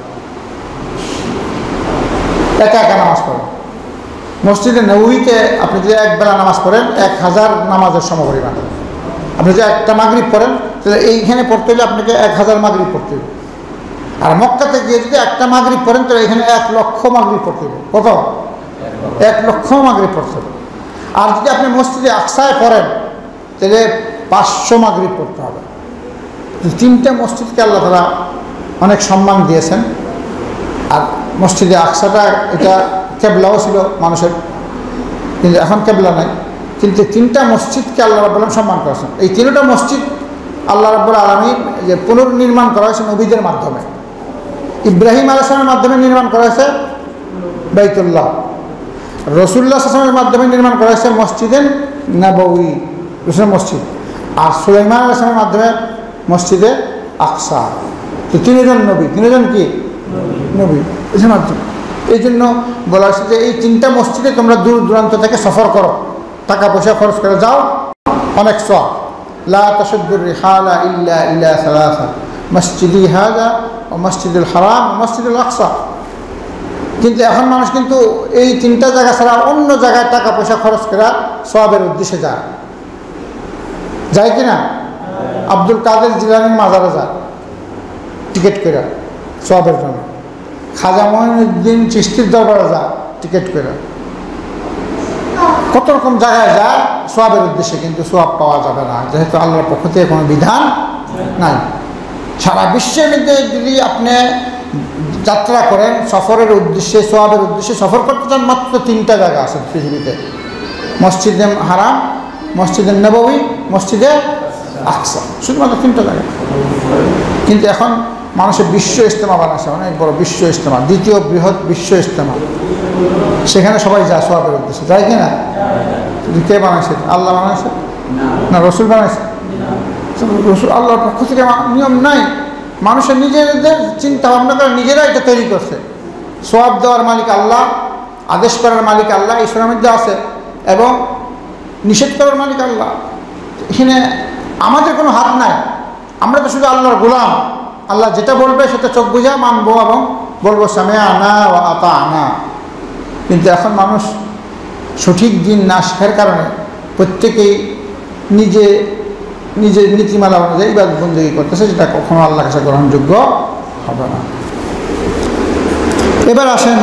একা একা নামাজ পড়েন। মসজিদে নববীতে আপনি যদি একবেলা নামাজ পড়েন এক হাজার নামাজের সমপরিমাণ। আপনি যদি একটা মাগরিব পড়েন তাহলে এইখানে পড়তে হলে আপনাকে এক হাজার মাগরিব পড়তে হবে। আর মক্কাতে গিয়ে যদি একটা মাগরিব পড়েন তাহলে এখানে এক লক্ষ মাগরিব পড়তে হবে। কত? এক লক্ষ মাগরিব পড়তে হবে। আর যদি আপনি মসজিদে আকসায় পড়েন তাহলে পাঁচশো মাগরিব পড়তে হবে। তিনটা মসজিদকে আল্লাহ তাআলা অনেক সম্মান দিয়েছেন। আর মসজিদে আকসাটা এটা কেবলাও ছিল মানুষের, কিন্তু এখন কেবলা নাই। কিন্তু তিনটা মসজিদকে আল্লাহ রাব্বুল আলামিন সম্মান করেছেন। এই তিনটা মসজিদ আল্লাহ রাব্বুল আলামিন যে পুনর্নির্মাণ করা হয়েছে নবীদের মাধ্যমে। ইব্রাহিম আলাইহিস সালামের মাধ্যমে নির্মাণ করা হয়েছে বাইতুল্লাহ, রাসূলুল্লাহ সাল্লাল্লাহু আলাইহি ওয়াসাল্লামের মাধ্যমে নির্মাণ করা হয়েছে মসজিদে নববী, রসুলের মসজিদ। আর সুলাইমান আলাইহিস সালামের মাধ্যমে মসজিদে আকসা। তো তিনজন নবী, তিনজন কি নবী, এর মাধ্যমে। এই জন্য বলা হয়েছে যে এই তিনটা মসজিদে তোমরা দূর দূরান্ত থেকে সফর করো, টাকা পয়সা খরচ করে যাও, অনেক সওয়াব। লা তাশুদ্দুর রিহালা ইল্লা ইলা সালাসা মসজিদি হাযা ও মসজিদুল হারাম ও মসজিদুল আকসা। কিন্তু এখন মানুষ কিন্তু এই তিনটা জায়গা ছাড়া অন্য জায়গায় টাকা পয়সা খরচ করে সওয়াবের উদ্দেশ্যে যায়, যায় কি না? আব্দুল কাদের জিলানীর মাজারে যায় টিকিট করে সওয়াবের জন্য, খাজা মঈনুদ্দিন চিশতির দরবারে যায় টিকিট করে, কত রকম জায়গায় যায় সওয়াবের উদ্দেশ্যে। কিন্তু সওয়াব পাওয়া যাবে না, যেহেতু আল্লাহর পক্ষ থেকে কোনো বিধান নাই। সারা বিশ্বের মধ্যে যদি আপনি যাত্রা করেন সফরের উদ্দেশ্যে, সওয়াবের উদ্দেশ্যে সফর করতে চান, মাত্র তিনটা জায়গা আছে পৃথিবীতে, মসজিদে হারাম, মসজিদে নববী, মসজিদে আকসা, শুধুমাত্র তিনটা জায়গা। কিন্তু এখন মানুষের বিশ্ব ইজতেমা বানাচ্ছে, অনেক বড় বিশ্ব ইজতেমা, দ্বিতীয় বৃহৎ বিশ্ব ইজতেমা, সেখানে সবাই যায় সওয়াবের উদ্দেশ্যে, যায় কি না? কে বানাইছে? আল্লাহ বানাইছে না রসুল বানাইছে? রসুল আল্লাহর পক্ষ থেকে নিয়ম নাই, মানুষের নিজেদের চিন্তা ভাবনা করে নিজেরা এটা তৈরি করছে। সওয়াব দেওয়ার মালিক আল্লাহ, আদেশ করার মালিক আল্লাহ, ঈশ্বরের মধ্যে আছে, এবং নিষেধ করার মালিক আল্লাহ। এখানে আমাদের কোনো হাত নাই, আমরা তো শুধু আল্লাহর গোলাম। আল্লাহ যেটা বলবে সেটা চোখ বুঝা মানবো এবং বলবো সামিআনা ওয়া আতা'না। কিন্তু এখন মানুষ সঠিক দিন না শেখার কারণে প্রত্যেকেই নিজে নিজের নীতিমালা অনুযায়ী ইবাদত বন্দেগী করতেছে, যেটা কখনো আল্লাহর কাছে গ্রহণযোগ্য হবে না। এবার আসেন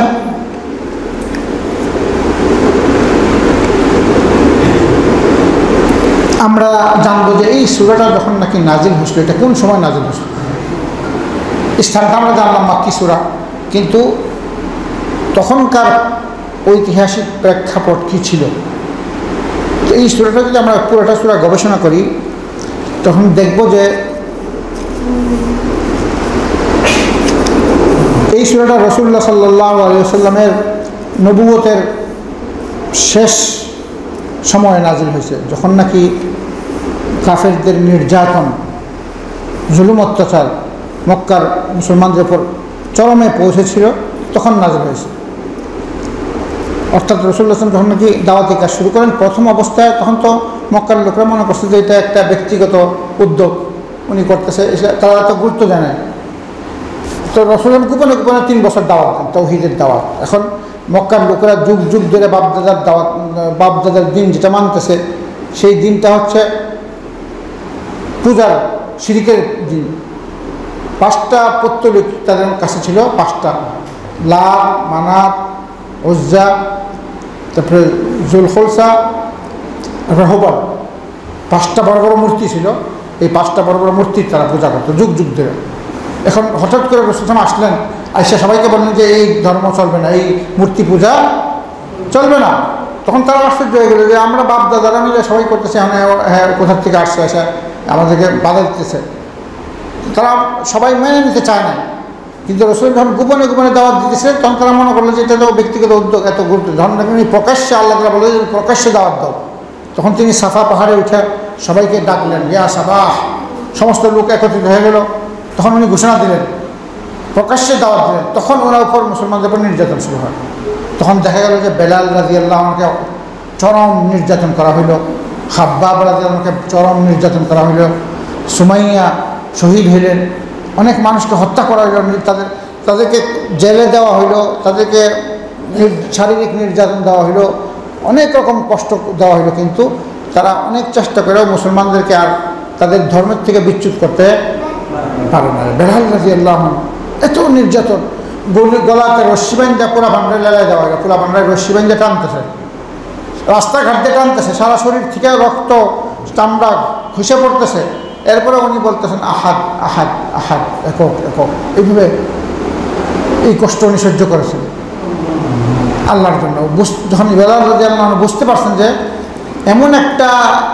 আমরা জানবো যে এই সূরাটা যখন নাকি নাজিল হয়েছিল এটা কোন সময় নাজিল হয়েছিল। স্থানটা আমরা জানলাম মাক্কি সূরা, কিন্তু তখনকার ঐতিহাসিক প্রেক্ষাপট কী ছিল। তো এই সূরাটা যদি আমরা পুরোটা সূরা গবেষণা করি তখন দেখব যে এই সূরাটা রাসূলুল্লাহ সাল্লাল্লাহু আলাইহি ওয়াসাল্লামের নবুয়তের শেষ সময়ে নাজিল হয়েছে, যখন নাকি কাফেরদের নির্যাতন, জুলুম, অত্যাচার মক্কার মুসলমানদের উপর চরমে পৌঁছেছিল, তখন নাজিল হয়েছে। অর্থাৎ রাসূলুল্লাহ সাল্লাল্লাহু আলাইহি ওয়াসাল্লাম যখন নাকি দাওয়াতি কাজ শুরু করেন প্রথম অবস্থায়, তখন তো মক্কার লোকরা মনে করছে যে এটা একটা ব্যক্তিগত উদ্যোগ উনি করতেছে, তারা তো গুরুত্ব দেয় না। তো রাসূল গোপনে গোপনে তিন বছর দাওয়াত দেন, তাওহীদের দাওয়াত। এখন মক্কার লোকেরা যুগ যুগ ধরে বাপদাদার দাওয়াত বাপদাদার দিন যেটা মানতেছে, সেই দিনটা হচ্ছে পূজার শিরকের দিন। পাঁচটা পৌত্তলিক তাদের কাছে ছিল, পাঁচটা, লাত, মানাত, উজ্জা, তারপরে জুলখলসা, তারপরে হুবল। পাঁচটা বড় বড় মূর্তি ছিল, এই পাঁচটা বড় বড় মূর্তির তারা পূজা করতো যুগ যুগ ধরে। এখন হঠাৎ করে রাসূল আসলেন, আইসা সবাইকে বললেন যে এই ধর্ম চলবে না, এই মূর্তি পূজা চলবে না। তখন তারা আশ্চর্য হয়ে গেল যে আমরা বাপ দাদারা মিলে সবাই করতেছে, হ্যাঁ কোথার থেকে আসছে, এসে আমাদেরকে বাধা দিতেছে। তারা সবাই মেনে নিতে চায় না, কিন্তু রাসূল যখন গোপনে গোপনে দাওয়াত দিতেছে তখন তারা মনে করলো যে এটা তো ব্যক্তিগত উদ্যোগ, এত গুরুত্ব যখন প্রকাশ্যে আল্লাহ তাআলা বলে প্রকাশ্যে দাওয়াত দাও, তখন তিনি সাফা পাহাড়ে উঠে সবাইকে ডাকলেন, ইয়া সাবাহ, সমস্ত লোক একত্রিত হয়ে গেল। তখন উনি ঘোষণা দিলেন, প্রকাশ্যে দাওয়াত দিলেন। তখন ওনার উপর মুসলমানদের উপর নির্যাতন শুরু হয়। তখন দেখা গেল যে বেলাল রাদিয়াল্লাহু আনহুকে চরম নির্যাতন করা হইল, খাব্বাব রাদিয়াল্লাহু আনহুকে চরম নির্যাতন করা হইল, সুমাইয়া শহীদ হইলেন, অনেক মানুষকে হত্যা করা হইল, তাদের তাদেরকে জেলে দেওয়া হইল, তাদেরকে শারীরিক নির্যাতন দেওয়া হইল, অনেক রকম কষ্ট দেওয়া হইল। কিন্তু তারা অনেক চেষ্টা করেও মুসলমানদেরকে আর তাদের ধর্মের থেকে বিচ্যুত করতে পারে না। বেলাল রাদিয়াল্লাহু আনহু এত নির্যাতন, গলাতে রশ্মি বান্ধা পুরা ভান্ডায় লেলাই দেওয়া হয়, পুরা ভান্ডায় রশ্মি বান্ধা টানতেছে, রাস্তাঘাট দিয়ে টানতেছে, সারা শরীর থেকে রক্ত চামড়া খসে পড়তেছে। এরপরে উনি বলতেছেন আহাদ আহাদ আহাদ, একক একক, এইভাবে এই কষ্ট উনি সহ্য করেছেন আল্লাহর জন্য। যখন বেলাল রাদিয়াল্লাহু আনহু বুঝতে পারছেন যে এমন একটা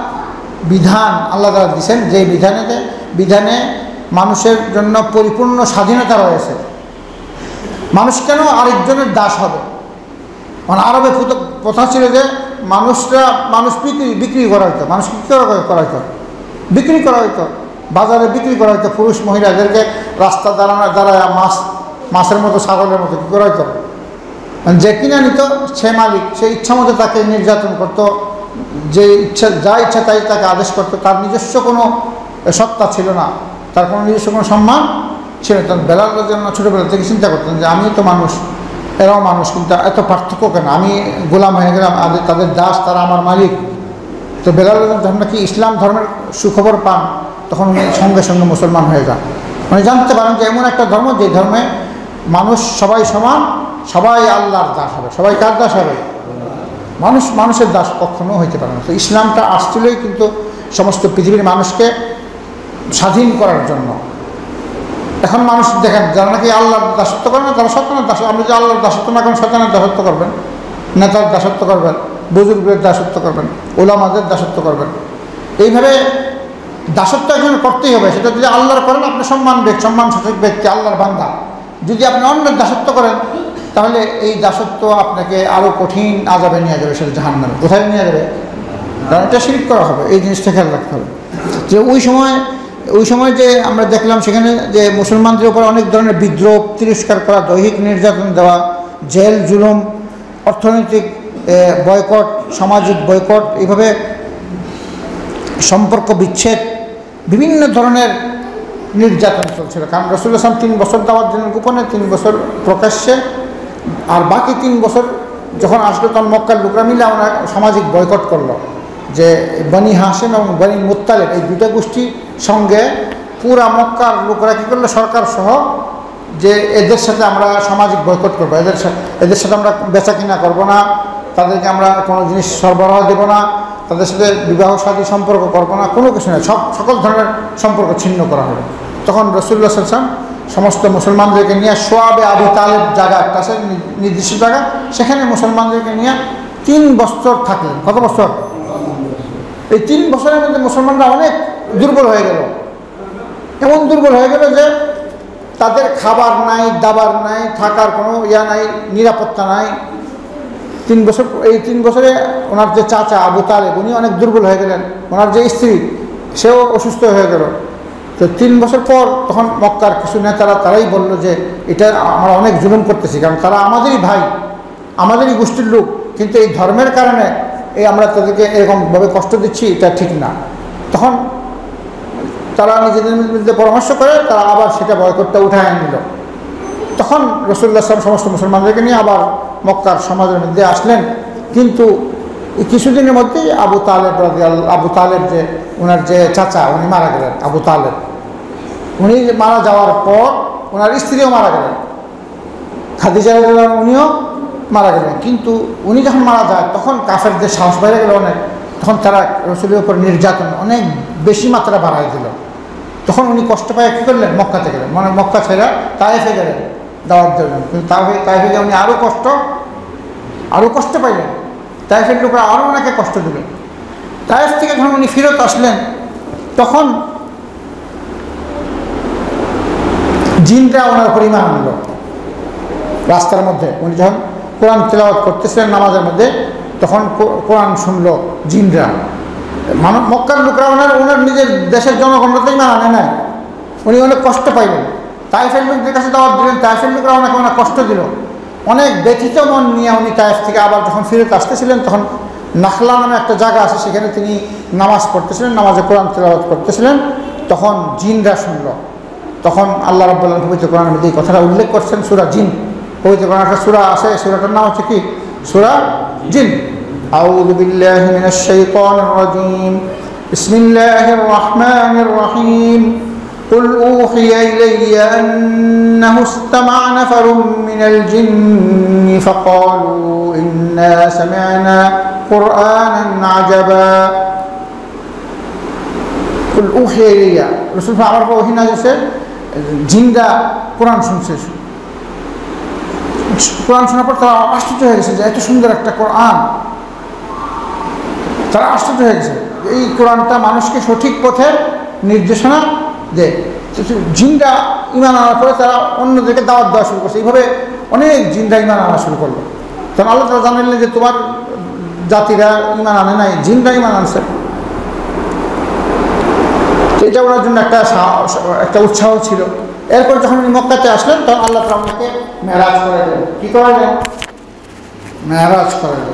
বিধান আল্লাহ তাআলা দিয়েছেন, যে বিধানেতে বিধানে মানুষের জন্য পরিপূর্ণ স্বাধীনতা রয়েছে, মানুষ কেন আরেকজনের দাস হবে। মানে আরবে প্রথা ছিল যে মানুষরা মানুষ বিক্রি বিক্রি করা হইতো, মানুষ কী করা হইতো, বিক্রি করা হইতো, বাজারে বিক্রি করা হইতো। পুরুষ মহিলাদেরকে রাস্তা দাঁড়ানো দাঁড়ায় মাছ মাছের মতো ছাগলের মতো কী করা হইতো, মানে যে কিনে নিত সে মালিক, সে ইচ্ছা মতো তাকে নির্যাতন করতো, যে ইচ্ছা যা ইচ্ছা তাই তাকে আদেশ করতো। তার নিজস্ব কোনো সত্তা ছিল না, তার কোনো নিজস্ব কোনো সম্মান ছিল না। তখন বেলাল রাদিয়াল্লাহু আনহু ছোটোবেলা থেকে চিন্তা করতেন যে আমি তো মানুষ, এরাও মানুষ, কিন্তু এত পার্থক্য কেন, আমি গোলাম হয়ে গেলাম, তাদের দাস, তারা আমার মালিক। তো বেলাল রাদিয়াল্লাহু আনহু যখন নাকি ইসলাম ধর্মের সুখবর পান, তখন উনি সঙ্গে সঙ্গে মুসলমান হয়ে যান। মানে জানতে পারেন যে এমন একটা ধর্ম, যে ধর্মে মানুষ সবাই সমান, সবাই আল্লাহর দাস হবে। সবাই কার দাস হবে? মানুষ মানুষের দাস কখনো হইতে পারে না। তো ইসলামটা আসছিলই কিন্তু সমস্ত পৃথিবীর মানুষকে স্বাধীন করার জন্য। এখন মানুষ দেখেন যারা নাকি আল্লাহর দাসত্ব করে না, তারা শয়তানের দাস। আপনি যে আল্লাহর দাসত্ব না করেন, শয়তানের দাসত্ব করবেন, নেতার দাসত্ব করবেন, বুজুর্গের দাসত্ব করবেন, ওলামাদের দাসত্ব করবেন। এইভাবে দাসত্ব একজন করতেই হবে। সেটা যদি আল্লাহর করেন, আপনি সম্মান ব্যক্তি, সম্মান সঠিক ব্যক্তি, আল্লাহর বান্দা। যদি আপনি অন্যের দাসত্ব করেন, তাহলে এই দাসত্ব আপনাকে আরও কঠিন আযাবে নিয়ে যাবে, সেটা জাহান্নামে। কোথায় নিয়ে যাবে? কারণ এটা শিরক করা হবে। এই জিনিসটা খেয়াল রাখতে হবে যে ওই সময় ওই সময় যে আমরা দেখলাম সেখানে যে মুসলমানদের উপর অনেক ধরনের বিদ্রোহ, তিরস্কার করা, দৈহিক নির্যাতন দেওয়া, জেল জুলুম, অর্থনৈতিক বয়কট, সামাজিক বয়কট, এইভাবে সম্পর্ক বিচ্ছেদ, বিভিন্ন ধরনের নির্যাতন চলছিল। কারণ রাসূলুল্লাহ সাল্লাল্লাহু আলাইহি ওয়াসাল্লাম তিন বছর দাওয়াত দিলেন গোপনে, তিন বছর প্রকাশ্যে, আর বাকি তিন বছর যখন আসলো তখন মক্কার লোকরা মিলে আমরা সামাজিক বয়কট করলো। যে বনি হাশিম এবং বনি মুত্তালিব এই দুটো গোষ্ঠী সঙ্গে পুরা মক্কার লোকরা কী করলো, সরকার সহ, যে এদের সাথে আমরা সামাজিক বয়কট করবো, এদের এদের সাথে আমরা বেচা কিনা করবো না, তাদেরকে আমরা কোনো জিনিস সরবরাহ দেবো না, তাদের সাথে বিবাহ শাদী সম্পর্ক করবো না, কোনো কিছু নয়, সব সকল ধরনের সম্পর্ক ছিন্ন করা হলো। তখন রাসূলুল্লাহ সাল্লাল্লাহু আলাইহি ওয়াসাল্লাম সমস্ত মুসলমানদেরকে নিয়ে সোয়াবে আবি তালেব জায়গা একটা আছে, নির্দিষ্ট জায়গা, সেখানে মুসলমানদেরকে নিয়ে তিন বছর থাকলেন। কত বছর? এই তিন বছরের মধ্যে মুসলমানরা অনেক দুর্বল হয়ে গেল, এমন দুর্বল হয়ে গেল যে তাদের খাবার নাই, দাবার নাই, থাকার কোনো ইয়া নাই, নিরাপত্তা নাই। তিন বছর এই তিন বছরে ওনার যে চাচা আবু তালেব, উনি অনেক দুর্বল হয়ে গেলেন, ওনার যে স্ত্রী সেও অসুস্থ হয়ে গেল। তো তিন বছর পর তখন মক্কার কিছু নেতারা তারাই বলল যে এটা আমরা অনেক জুলুম করতেছি, কারণ তারা আমাদেরই ভাই, আমাদেরই গোষ্ঠীর লোক, কিন্তু এই ধর্মের কারণে এই আমরা তাদেরকে এরকমভাবে কষ্ট দিচ্ছি, এটা ঠিক না। তখন তারা নিজেদের মধ্যে পরামর্শ করে তারা আবার সেটা বয়কটটা উঠায় নিল। তখন রাসূলুল্লাহ সাল্লাল্লাহু আলাইহি ওয়াসাল্লাম সমস্ত মুসলমানদেরকে নিয়ে আবার মক্কার সমাজের মধ্যে আসলেন। কিন্তু কিছুদিনের মধ্যেই আবু তালেব রাদিয়াল্লাহু আবু তালেব যে ওনার যে চাচা উনি মারা গেলেন। আবু তালেব উনি মারা যাওয়ার পর ওনার স্ত্রীও মারা গেলেন, খাদিজা রাদিয়াল্লাহু উনিও মারা গেলেন। কিন্তু উনি যখন মারা যায় তখন কাফেরদের সাহস বেড়ে গেল অনেক, তখন তারা রাসূলের উপর নির্যাতন অনেক বেশি মাত্রা বাড়াই দিল। তখন উনি কষ্ট পায় কী করলেন, মক্কাতে গেলেন, মানে মক্কা ছেড়ে তায়েফে গেলেন দাওয়াত দেবেন। কিন্তু তাইফে তাইফে গিয়ে উনি আরও কষ্ট আরও কষ্ট পাইলেন, তাইফের লোকরা আরও ওনাকে কষ্ট দিলেন। তাইফ থেকে যখন উনি ফেরত আসলেন তখন জিনরা ওনার উপর ঈমান আনলো। রাস্তার মধ্যে উনি যখন কোরআন তেলাওয়াত করতেছিলেন নামাজের মধ্যে, তখন কোরআন শুনলো জিনরা। মানব মক্কার লোকরা ওনার ওনার নিজের দেশের জনগণরাতেই ঈমান আনে নাই, উনি অনেক কষ্ট পাইলেন। তাইফের লোকদের কাছে দাওয়াত দিলেন, তাইফের লোকরা ওনাকে অনেক কষ্ট দিল। অনেক ব্যথিত মন নিয়ে উনি তাইফ থেকে আবার যখন ফিরত আসতেছিলেন তখন নাখলা নামে একটা জায়গা আছে, সেখানে তিনি নামাজ পড়তেছিলেন, নামাজে কোরআন তেলাওয়াত করতেছিলেন। তখন জিনরা শুনল। তখন আল্লাহ রাব্বুল আলামিন পবিত্র কোরআনের মধ্যে এই কথাটা উল্লেখ করছেন, সূরা জিন। পবিত্র কোরআনে একটা সূরা আছে, সূরাটার নাম হচ্ছে কি? সূরা জিন। আউযু বিল্লাহি মিনাশ শাইতানির রাজীম। বিসমিল্লাহির রাহমানির রাহিম। قل أوحي إلي أنه استمع نفر من الجن فقالوا إنا سمعنا قرآنا عجبا قل أوحي إلي رسول الله আমার ওহী নাযিল হয়েছে, জিনরা কোরআন শুনছে। কোরআন শোনার পর তারা আশ্চর্য হয়ে গেছে যে এত সুন্দর একটা কোরআন। তারা আশ্চর্য হয়ে গেছে, এই কোরআনটা মানুষকে সঠিক পথে নির্দেশনা দেয়। জিনরা ঈমান আনার পরে তারা অন্যদেরকে দাওয়াত দেওয়া শুরু করছে। এইভাবে অনেক জিনরা ঈমান আনা শুরু করলো। তখন আল্লাহ তাআলা জানালেন যে তোমার জাতিরা ঈমান আনে নাই, জিনরা ঈমান আনছে। তো এটা ওনার জন্য একটা একটা উৎসাহ ছিল। এরপর যখন উনি মক্কাতে আসলেন তখন আল্লাহ তাআলা ওনাকে মেরাজ করালেন। কি করালেন? মেরাজ করালেন।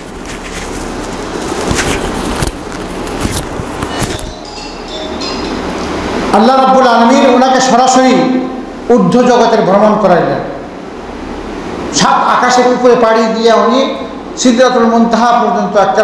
আল্লাহ রাব্বুল আলামিন ওনাকে সরাসরি ঊর্ধ্ব জগতের ভ্রমণ করাইলেন। সাত আকাশের উপরে পাড়ি দিয়ে উনি সিদরাতুল মুনতাহা পর্যন্ত একটা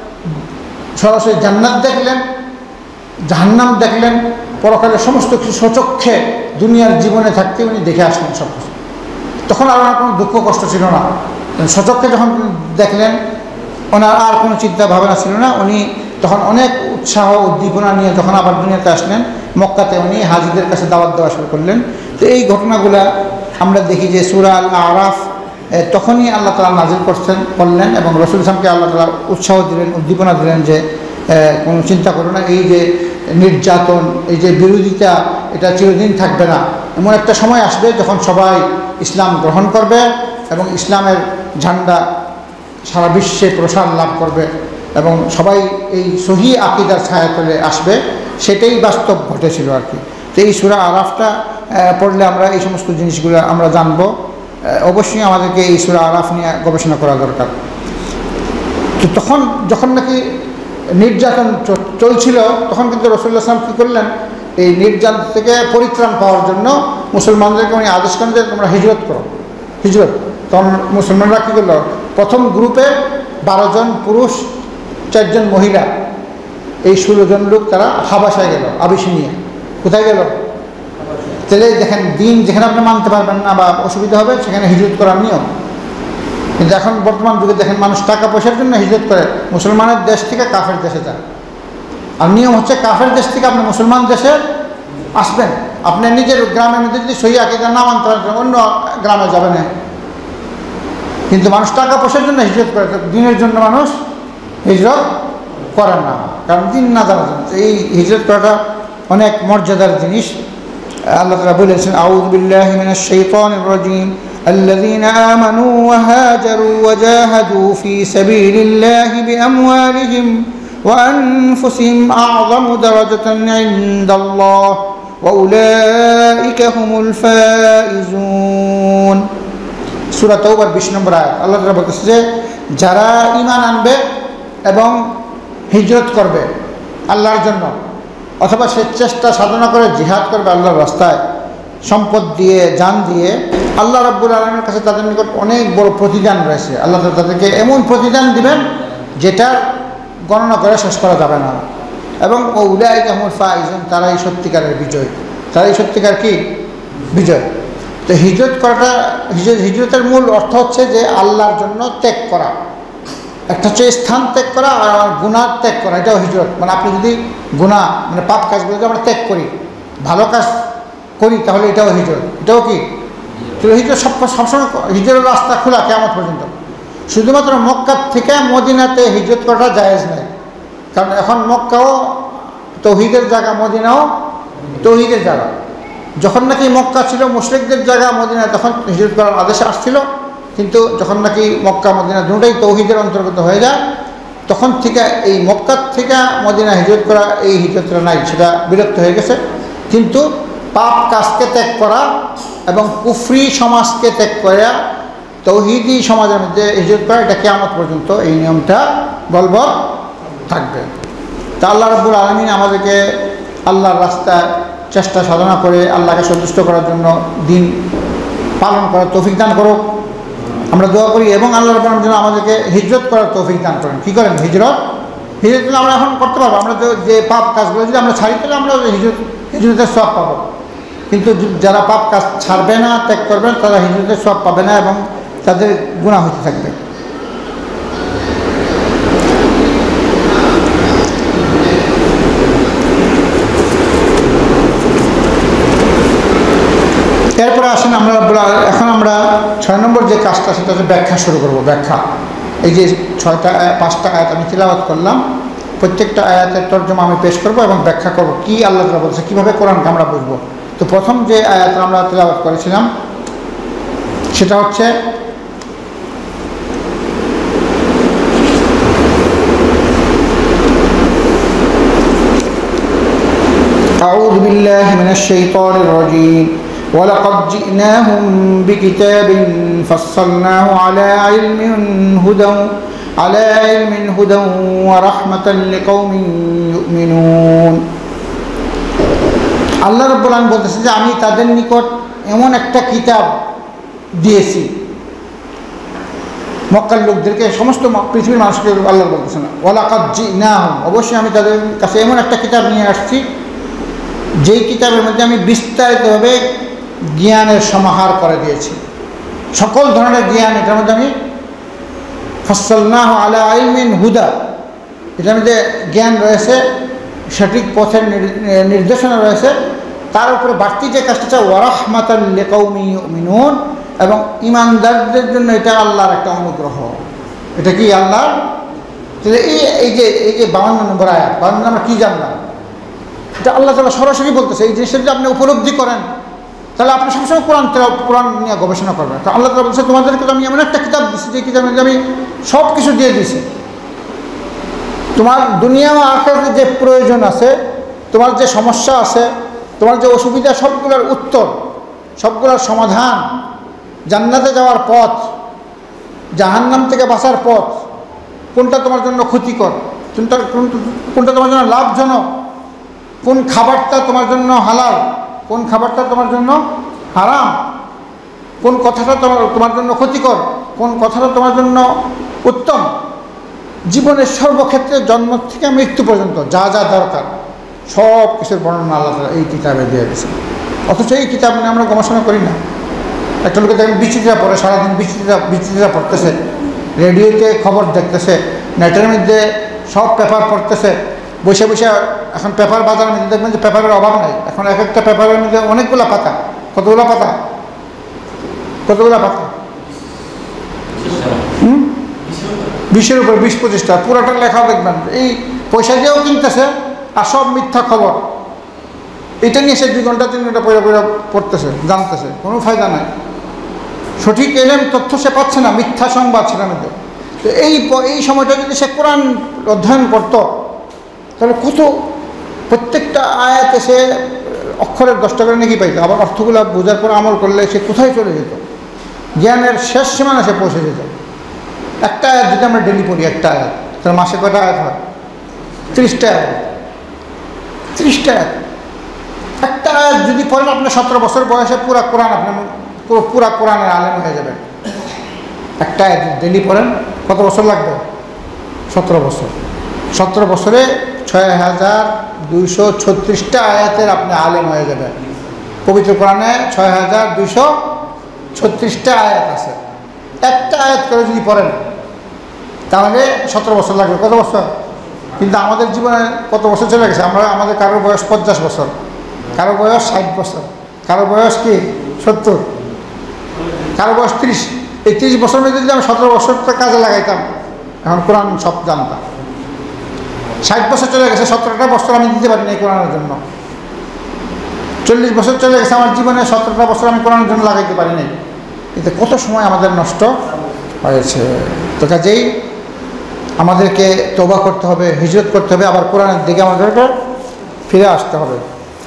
সরাসরি জান্নাত দেখলেন, জাহান্নাম দেখলেন, পরকালের সমস্ত কিছু সচক্ষে দুনিয়ার জীবনে থাকতে উনি দেখে আসলেন সব কিছু। তখন আর ওনার কোনো দুঃখ কষ্ট ছিল না। সচক্ষে যখন দেখলেন ওনার আর কোনো চিন্তা ভাবনা ছিল না। উনি তখন অনেক উৎসাহ উদ্দীপনা নিয়ে যখন আবার দুনিয়াতে আসলেন, মক্কাতে উনি হাজীদের কাছে দাওয়াত দেওয়া শুরু করলেন। তো এই ঘটনাগুলা আমরা দেখি যে সূরা আল আরাফ তখনই আল্লাহ তাআলা নাজিল করছেন করলেন এবং রাসূল সাল্লাল্লাহু আলাইহি ওয়াসাল্লামকে আল্লাহ তাআলা উৎসাহ দিলেন, উদ্দীপনা দিলেন যে কোনো চিন্তা করো না, এই যে নির্যাতন, এই যে বিরোধিতা, এটা চিরদিন থাকবে না। এমন একটা সময় আসবে যখন সবাই ইসলাম গ্রহণ করবে এবং ইসলামের ঝান্ডা সারা বিশ্বে প্রসার লাভ করবে এবং সবাই এই সহি আকীদার ছায়াতলে আসবে। সেটাই বাস্তব ঘটেছিল আর কি। তো এই সূরা আরাফটা পড়লে আমরা এই সমস্ত জিনিসগুলো আমরা জানব। অবশ্যই আমাদেরকে এই সূরা আরাফ নিয়ে গবেষণা করা দরকার। তো তখন যখন নাকি নির্যাতন চলছিল তখন কিন্তু রাসূলুল্লাহ সাল্লাল্লাহু আলাইহি ওয়াসাল্লাম কী করলেন, এই নির্যাতন থেকে পরিত্রাণ পাওয়ার জন্য মুসলমানদেরকে উনি আদেশ করেন যে তোমরা হিজরত করো, হিজরত। তখন মুসলমানরা কী করলো, প্রথম গ্রুপে বারো জন পুরুষ, চারজন মহিলা, এই ষোলো জন লোক তারা হাবাসায় গেল, আবিসিনিয়া। কোথায় গেল? তাহলে দেখেন, দিন যেখানে আপনি মানতে পারবেন না বা অসুবিধা হবে সেখানে হিজরত করার নিয়ম। কিন্তু এখন বর্তমান যুগে দেখেন মানুষ টাকা পয়সার জন্য হিজরত করে, মুসলমানের দেশ থেকে কাফের দেশে যায়। আর নিয়ম হচ্ছে কাফের দেশ থেকে আপনি মুসলমান দেশে আসবেন, আপনি নিজের গ্রামের মধ্যে যদি সহি আকীদা না মানতে পারেন অন্য গ্রামে যাবে না। কিন্তু মানুষ টাকা পয়সার জন্য হিজরত করে, দিনের জন্য মানুষ হিজরত করে না, কারণ দিন না জানার জন্য। এই হিজরত করাটা অনেক মর্যাদার জিনিস। আল্লাহ তাআলা বলেছেন, আউযু বিল্লাহি মিনাশ শাইতানির রাজীম, الذين آمنوا وهاجروا وجاهدوا في سبيل الله بأموالهم وأنفسهم أعظم درجة عند الله وأولئك هم الفائزون। সূরা তাওবার বিশ নম্বর আয়াত। আল্লাহ তাআলা বলতেছে যে যারা ঈমান আনবে এবং হিজরত করবে আল্লাহর জন্য, অথবা সে চেষ্টা সাধনা করে জিহাদ করবে আল্লাহর রাস্তায়, সম্পদ দিয়ে, জান দিয়ে, আল্লাহ রাব্বুল আলামিনের কাছে তাদের নিকট অনেক বড় প্রতিদান রয়েছে। আল্লাহ তাআলা তাদেরকে এমন প্রতিদান দিবেন যেটা গণনা করে শেষ করা যাবে না। এবং উলাইকা হুমুল ফাইজুন, তারাই সত্যিকারের বিজয়, তারাই সত্যিকার কি বিজয়। তো হিজরত করাটা, হিজরতের মূল অর্থ হচ্ছে যে আল্লাহর জন্য ত্যাগ করা। একটা হচ্ছে স্থান ত্যাগ করা আর গুনাহ ত্যাগ করা, এটাও হিজরত। মানে আপনি যদি গুনাহ মানে পাপ কাজগুলো যদি আমরা ত্যাগ করি, ভালো কাজ করি, তাহলে এটাও হিজরত। এটাও কি হিজরত? সব সবসময় হিজরতের রাস্তা খোলা কিয়ামত পর্যন্ত। শুধুমাত্র মক্কা থেকে মদিনাতে হিজরত করাটা জায়েজ নাই, কারণ এখন মক্কাও তৌহিদের জায়গা, মদিনাও তৌহিদের জায়গা। যখন নাকি মক্কা ছিল মুশরিকদের জায়গা মদিনা, তখন হিজরত করার আদেশ আসছিল। কিন্তু যখন নাকি মক্কা মদিনা দুটোই তৌহিদের অন্তর্গত হয়ে যায়, তখন থেকে এই মক্কার থেকে মদিনা হিজরত করা, এই হিজরতটা নাই, সেটা বিরক্ত হয়ে গেছে। কিন্তু পাপ কাজকে ত্যাগ করা এবং কুফরি সমাজকে ত্যাগ করা, তৌহিদি সমাজের মধ্যে হিজরত করা, এটা কিয়ামত পর্যন্ত এই নিয়মটা বলবৎ থাকবে। তা আল্লাহ রাব্বুল আলামিন আমাদেরকে আল্লাহর রাস্তায় চেষ্টা সাধনা করে আল্লাহকে সন্তুষ্ট করার জন্য দিন পালন করার তৌফিক দান করুক, আমরা দোয়া করি। এবং আল্লাহ রাব্বুল আলামিন যেন আমাদেরকে হিজরত করার তৌফিক দান করেন। কী করেন? হিজরত। হিজরত আমরা এখন করতে পারবো। আমরা যে পাপ কাজগুলো যদি আমরা ছাড়ি, তাহলে আমরা হিজরত হিজরতের সওয়াব পাবো। কিন্তু যারা পাপ কাজ ছাড়বে না, ত্যাগ করবে না, তারা হিজরতের সওয়াব পাবে না এবং তাদের গুনাহ হতে থাকবে। এরপরে আসেন আমরা এখন আমরা ছয় নম্বর যে কাজটা, সেটা হচ্ছে ব্যাখ্যা শুরু করব। ব্যাখ্যা, এই যে ছয়টা পাঁচটা আয়াত আমি তিলাওয়াত করলাম, প্রত্যেকটা আয়াতের তর্জমা আমি পেশ করব এবং ব্যাখ্যা করব কি আল্লাহ তাআলা বলছে, কীভাবে কোরআনকে আমরা বুঝবো। তো প্রথম যে আয়াত আমরা তিলাওয়াত করেছিলাম সেটা হচ্ছে আউযু বিল্লাহি মিনাশ শাইতানির রাজীম ওয়ালাকাদ জি'নাহুম বিকিতাবিন ফাসসালনাহু আলা ইলমিন হুদান আলা ইলমিন হুদান ওয়া রাহমাতাল লিকাওমিন ইউমিনুন। আল্লাহ রাব্বুল আলামিন বলতেছেন যে আমি তাদের নিকট এমন একটা কিতাব দিয়েছি, মক্কার লোকদেরকে, সমস্ত পৃথিবীর মানুষকে আল্লাহ বলতেছেন ওয়ালাকাদ জি'নাহুম, অবশ্যই আমি তাদের কাছে এমন একটা কিতাব নিয়ে আসছি যেই কিতাবের মধ্যে আমি বিস্তারিতভাবে জ্ঞানের সমাহার করে দিয়েছি, সকল ধরনের জ্ঞান এটার মধ্যে আমি ফাসসালনাহু আলা ইলমিন হুদা, এটার মধ্যে জ্ঞান রয়েছে, সঠিক পথের নির্দেশনা রয়েছে। তার উপরে বাড়তি যে কাজটা হচ্ছে ওয়া রাহমাতাল লিকাওমিন ইউমিনুন, এবং ইমানদারদের জন্য এটা আল্লাহর একটা অনুগ্রহ। এটা কি আল্লাহর? এই এই যে এই যে বাউন্ন নম্বর আয়াত, বাউন্ন আমরা কী জানলাম? এটা আল্লাহ তাআলা সরাসরি বলতেছে। এই জিনিসটা যদি আপনি উপলব্ধি করেন, তাহলে আপনি সবসময় কোরআন কোরআন নিয়ে গবেষণা করবেন। তো আল্লাহ তাআলা বলছে তোমাদেরকে তো আমি এমন একটা কিতাব দিচ্ছি যে কিতাবের মধ্যে আমি সব কিছু দিয়ে দিয়েছি। তোমার দুনিয়া ও আখিরাতে যে প্রয়োজন আছে, তোমার যে সমস্যা আছে, তোমার যে অসুবিধা, সবগুলোর উত্তর, সবগুলোর সমাধান, জান্নাতে যাওয়ার পথ, জাহান্নাম থেকে বাঁচার পথ, কোনটা তোমার জন্য ক্ষতিকর, কোনটা কোনটা তোমার জন্য লাভজনক, কোন খাবারটা তোমার জন্য হালাল, কোন খাবারটা তোমার জন্য হারাম, কোন কথাটা তোমার তোমার জন্য ক্ষতিকর, কোন কথাটা তোমার জন্য উত্তম, জীবনের সর্বক্ষেত্রে জন্ম থেকে মৃত্যু পর্যন্ত যা যা দরকার সব কিছুর বর্ণনা আল্লাহ তাআলা এই কিতাবে দিয়ে দিয়েছে। অথচ এই কিতাব নিয়ে আমরা গবেষণা করি না। একটা লোকে দেখেন বিচিত্রা পড়ে, সারাদিন বিচিত্রা বিচিত্রা পড়তেছে, রেডিওতে খবর দেখতেছে, নেটের মধ্যে সব পেপার পড়তেছে, বসে বসে। এখন পেপার বাজারের মধ্যে দেখবেন যে পেপারের অভাব নাই। এখন এক একটা পেপারের মধ্যে অনেকগুলো পাতা। কতগুলো পাতা? কতগুলো পাতা? হুম বিশের উপর বিশ পঁচিশটা, পুরোটা লেখা দেখবেন। এই পয়সা দিয়েও কিনতেছে, আর সব মিথ্যা খবর। এটা নিয়ে সে দুই ঘন্টা তিন ঘন্টা পয়সা পয়সা পড়তেছে, জানতেছে, কোনো ফায়দা নাই। সঠিক এলেম তথ্য সে পাচ্ছে না, মিথ্যা সংবাদ সেটার মধ্যে। তো এই এই সময়টা যদি সে কোরআন অধ্যয়ন করতো, তাহলে কত প্রত্যেকটা আয়াতে সে অক্ষরের দশটা করে নাকি পাইতো। আবার অর্থগুলো বোঝার পর আমল করলে সে কোথায় চলে যেত, জ্ঞানের শেষ সীমানা সে পৌঁছে যেত। একটা আয়াত যদি আমরা ডেলি পড়ি, একটা আয়াত, তাহলে মাসে কয়টা আয়াত হয়? ত্রিশটা আয়াত। ত্রিশটা আয়াত একটা আয়াত যদি পড়েন, আপনার সতেরো বছর বয়সে পুরো কোরআন আপনি পুরো পুরা কোরআনের আলেম হয়ে যাবেন। একটা আয়াত ডেলি পড়েন, কত বছর লাগবে? সতেরো বছর। সতেরো বছরে ছয় হাজার দুইশো ছত্রিশটা আয়াতের আপনি আলেম হয়ে যাবেন। পবিত্র কোরআনে ছয় হাজার দুইশো ছত্রিশটা আয়াত আছে। একটা আয়াত করে যদি পড়েন তাহলে সতেরো বছর লাগবে। কত বছর? কিন্তু আমাদের জীবনে কত বছর চলে গেছে? আমরা আমাদের কারোর বয়স পঞ্চাশ বছর, কারো বয়স ষাট বছর, কারো বয়স কি সত্তর, কারো বয়স ত্রিশ। এই ত্রিশ বছর মধ্যে যদি আমি সতেরো বছরটা কাজে লাগাইতাম, এখন কোরআন সব জানতাম। ষাট বছর চলে গেছে, সতেরোটা বছর আমি দিতে পারিনি এই কোরআনের জন্য। চল্লিশ বছর চলে গেছে আমার জীবনে, সতেরোটা বছর আমি কোরআনের জন্য লাগাইতে পারিনি। এতে কত সময় আমাদের নষ্ট হয়েছে। তো কাজেই আমাদেরকে তওবা করতে হবে, হিজরত করতে হবে, আবার কোরআনের দিকে আমাদেরকে ফিরে আসতে হবে।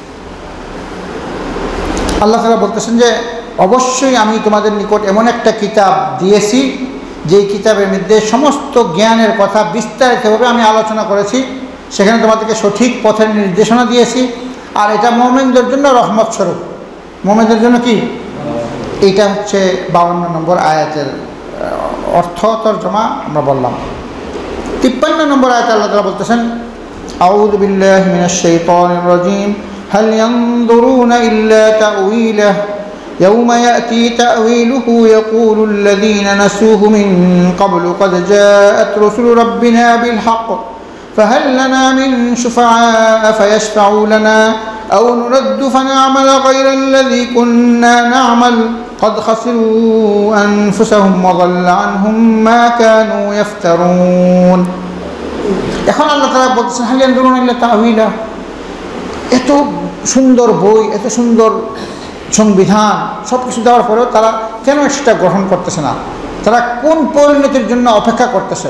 আল্লাহ তাআলা বলতেছেন যে অবশ্যই আমি তোমাদের নিকট এমন একটা কিতাব দিয়েছি যেই কিতাবের মধ্যে সমস্ত জ্ঞানের কথা বিস্তারিতভাবে আমি আলোচনা করেছি, সেখানে তোমাদেরকে সঠিক পথের নির্দেশনা দিয়েছি। আর এটা মুমিনদের জন্য রহমত স্বরূপ। মুমিনদের জন্য কি? এইটা হচ্ছে বাউন্ন নম্বর আয়াতের অর্থ তরজমা আমরা বললাম। তিপ্পান্ন নম্বর আয়াতে আল্লাহ তাআলা বলতেছেন, আউযু বিল্লাহি মিনাশ শাইতানির রাজীম, হাল ইয়ানজুরুনা ইল্লা তা'ওয়িলাহু يوم يأتي تأويله يقول الذين نسوه من قبل قد جاءت رسل ربنا بالحق فهل لنا من شفعاء فيشفعوا لنا أو نرد فنعمل غير الذي كنا نعمل قد خسروا أنفسهم وضل عنهم ما كانوا يفترون। এখন আল্লাহ তাআলা বলছেন হাল ইয়ানজুরুনা ইল্লা তা'ওয়িলাহু, এত সুন্দর বই, এত সুন্দর সংবিধান, সব কিছু দেওয়ার পরেও তারা কেন সেটা গ্রহণ করতেছে না? তারা কোন পরিণতির জন্য অপেক্ষা করতেছে?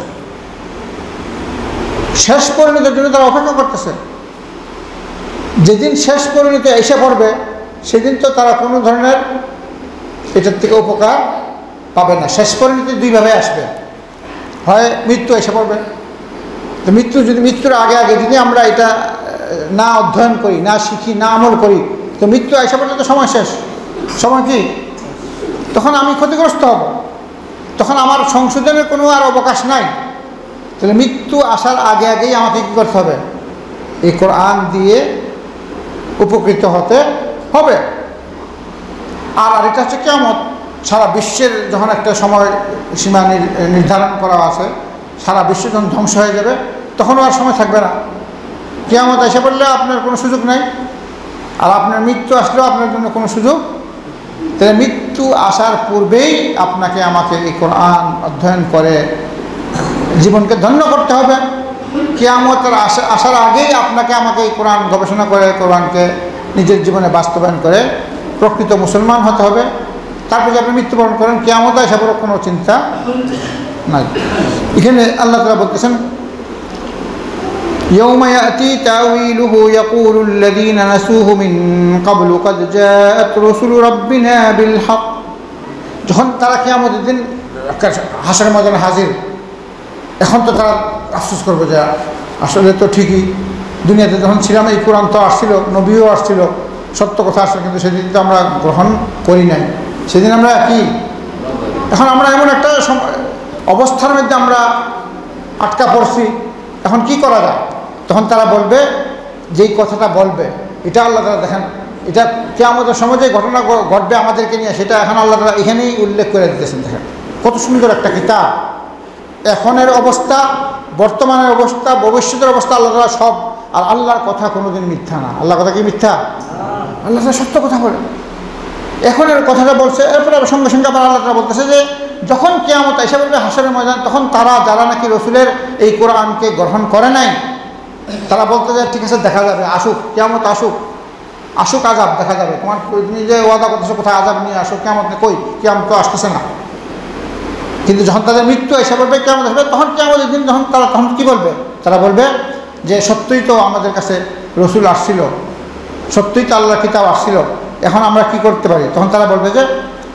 শেষ পরিণতির জন্য তারা অপেক্ষা করতেছে। যেদিন শেষ পরিণতি এসে পড়বে সেদিন তো তারা কোনো ধরনের এটার থেকে উপকার পাবে না। শেষ পরিণতি দুইভাবে আসবে, হয় মৃত্যু এসে পড়বে। তো মৃত্যু যদি মৃত্যুর আগে আগে যদি আমরা এটা না অধ্যয়ন করি, না শিখি, না আমল করি, তো মৃত্যু এসে পড়লে তো সময় শেষ। সময় কি? তখন আমি ক্ষতিগ্রস্ত হব, তখন আমার সংশোধনের কোনো আর অবকাশ নাই। তাহলে মৃত্যু আসার আগে আগেই আমাকে কী করতে হবে? এই কোরআন দিয়ে উপকৃত হতে হবে। আর আরেকটা হচ্ছে কিয়ামত। সারা বিশ্বের যখন একটা সময় সীমা নির্ধারণ করা আছে, সারা বিশ্ব যখন ধ্বংস হয়ে যাবে, তখনও আর সময় থাকবে না। কিয়ামত এসে পড়লে আপনার কোনো সুযোগ নাই, আর আপনার মৃত্যু আসলেও আপনার জন্য কোনো সুযোগ। তাহলে মৃত্যু আসার পূর্বেই আপনাকে আমাকে এই কোরআন অধ্যয়ন করে জীবনকে ধন্য করতে হবে। কিয়ামতের আসা আসার আগেই আপনাকে আমাকে এই কোরআন গবেষণা করে কোরআনকে নিজের জীবনে বাস্তবায়ন করে প্রকৃত মুসলমান হতে হবে। তারপরে যে আপনি মৃত্যুবরণ করেন, কিয়ামত এসে বড় কোনো চিন্তা নাই। এখানে আল্লাহ তাআলা বলতেছেন يوم يأتي تأويله يقول الذين نسوه من قبل قد جاءت رسل ربنا بالحق। যখন তারা কিয়ামতের দিন হাসরের ময়দানে হাজির, এখন তো তারা আফসোস করবে যে আসলে তো ঠিকই দুনিয়াতে যখন ছিলাম এই কোরআন তো আসছিল, নবীও আসছিল, সত্য কথা আসছিল, কিন্তু সেদিন তো আমরা গ্রহণ করি নাই। সেদিন আমরা কি এখন আমরা এমন একটা অবস্থার মধ্যে আমরা আটকা পড়ছি, এখন কি করা যায়? তখন তারা বলবে, যেই কথাটা বলবে এটা আল্লাহ তাআলা দেখেন, এটা কিয়ামতের সময় যে ঘটনা ঘটবে আমাদেরকে নিয়ে, সেটা এখন আল্লাহ তাআলা এখানেই উল্লেখ করে দিতেছেন। দেখেন কত সুন্দর একটা কিতাব। এখনের অবস্থা, বর্তমানের অবস্থা, ভবিষ্যতের অবস্থা আল্লাহ তাআলা সব। আর আল্লাহর কথা কোনোদিন মিথ্যা না। আল্লাহর কথা কি মিথ্যা? আল্লাহ তাআলা সত্য কথা বলে। এখনের কথাটা বলছে, এরপরে সঙ্গে সঙ্গে আবার আল্লাহ তাআলা বলতেছে যে যখন কিয়ামত এসে বলবে হাসরের ময়দান, তখন তারা যারা নাকি রসুলের এই কোরআনকে গ্রহণ করে নাই, তারা বলতে যায় ঠিক আছে দেখা যাবে, আসুক কিয়ামত, আসুক আসুক আযাব দেখা যাবে। তোমার তুমি যে ওয়াদা করতেছো কোথায় আযাব নিয়ে আসো, কিয়ামত কই, কিয়ামত তো আসতেছে না। কিন্তু যখন তাদের মৃত্যু এসে বলবে কিয়ামত আসবে, তখন কিয়ামতের দিন যখন তারা তখন কী বলবে? তারা বলবে যে সত্যই তো আমাদের কাছে রসুল আসছিল, সত্যই তো আল্লাহর কিতাব আসছিল, এখন আমরা কি করতে পারি? তখন তারা বলবে যে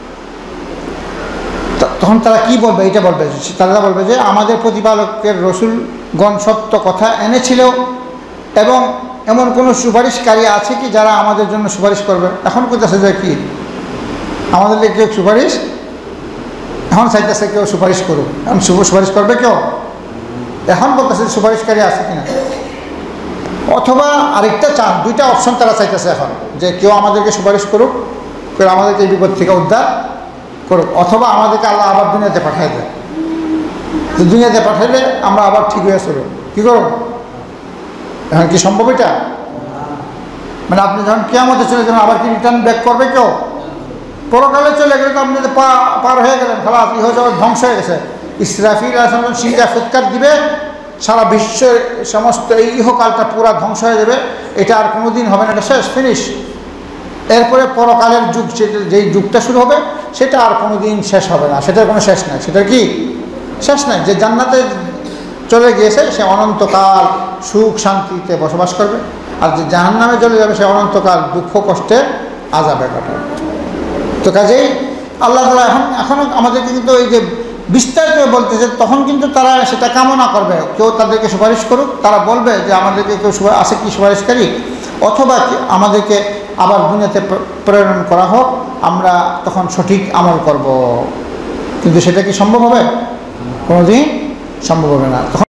তখন তারা কি বলবে? এটা বলবে, তারা বলবে যে আমাদের প্রতিপালকের রসুলগণ সত্য কথা এনেছিল এবং এমন কোনো সুপারিশকারী আছে কি যারা আমাদের জন্য সুপারিশ করবে? এখন কোথাছে যে কি আমাদের কেউ সুপারিশ এখন চাইতেছে কেউ সুপারিশ করুক, এখন শুভ সুপারিশ করবে কেউ? এখন বলতেছে সুপারিশকারী আছে কিনা। অথবা আরেকটা চান, দুইটা অপশন তারা চাইতেছে এখন, যে কেউ আমাদেরকে সুপারিশ করুক, কেউ আমাদেরকে এই বিপদ থেকে উদ্ধার করুক, অথবা আমাদেরকে আল্লাহ আবার দুনিয়াতে পাঠাই দেয়। তো দুনিয়াতে পাঠাইলে আমরা আবার ঠিক হয়ে চলব, কী করব? এখন কি সম্ভব এটা? মানে আপনি যখন কিয়ামতে চলে যাবেন আবার কি রিটার্ন ব্যাক করবে কেউ? পরকালে চলে গেলে তো আপনি পা পার হয়ে গেলেন, খালাস ইহ জগৎ ধ্বংস হয়ে গেছে। ইসরাফিল আলাইহিস সিংহা ফুৎকার দিবে, সারা বিশ্বের সমস্ত এই ইহকালটা পুরা ধ্বংস হয়ে যাবে, এটা আর কোনো দিন হবে না, এটা শেষ, ফিনিশ। এরপরে পরকালের যুগ, যেই যুগটা শুরু হবে সেটা আর কোনো দিন শেষ হবে না, সেটার কোনো শেষ নাই। সেটার কি শেষ নাই? যে জান্নাতে চলে গিয়েছে সে অনন্তকাল সুখ শান্তিতে বসবাস করবে, আর যে জাহান্নামে চলে যাবে সে অনন্তকাল দুঃখ কষ্টে আযাবে কাটাবে। তো কাজেই আল্লাহ তাআলা এখন এখনও আমাদেরকে কিন্তু এই যে বিস্তারিত বলতেছে, তখন কিন্তু তারা সেটা কামনা করবে, কেউ তাদেরকে সুপারিশ করুক, তারা বলবে যে আমাদেরকে কেউ আছে কি সুপারিশকারী, অথবা আমাদেরকে আবার দুনিয়াতে প্রেরণ করা হোক, আমরা তখন সঠিক আমল করব। কিন্তু সেটা কি সম্ভব হবে? কোনোদিন সম্ভব হবে না। তখন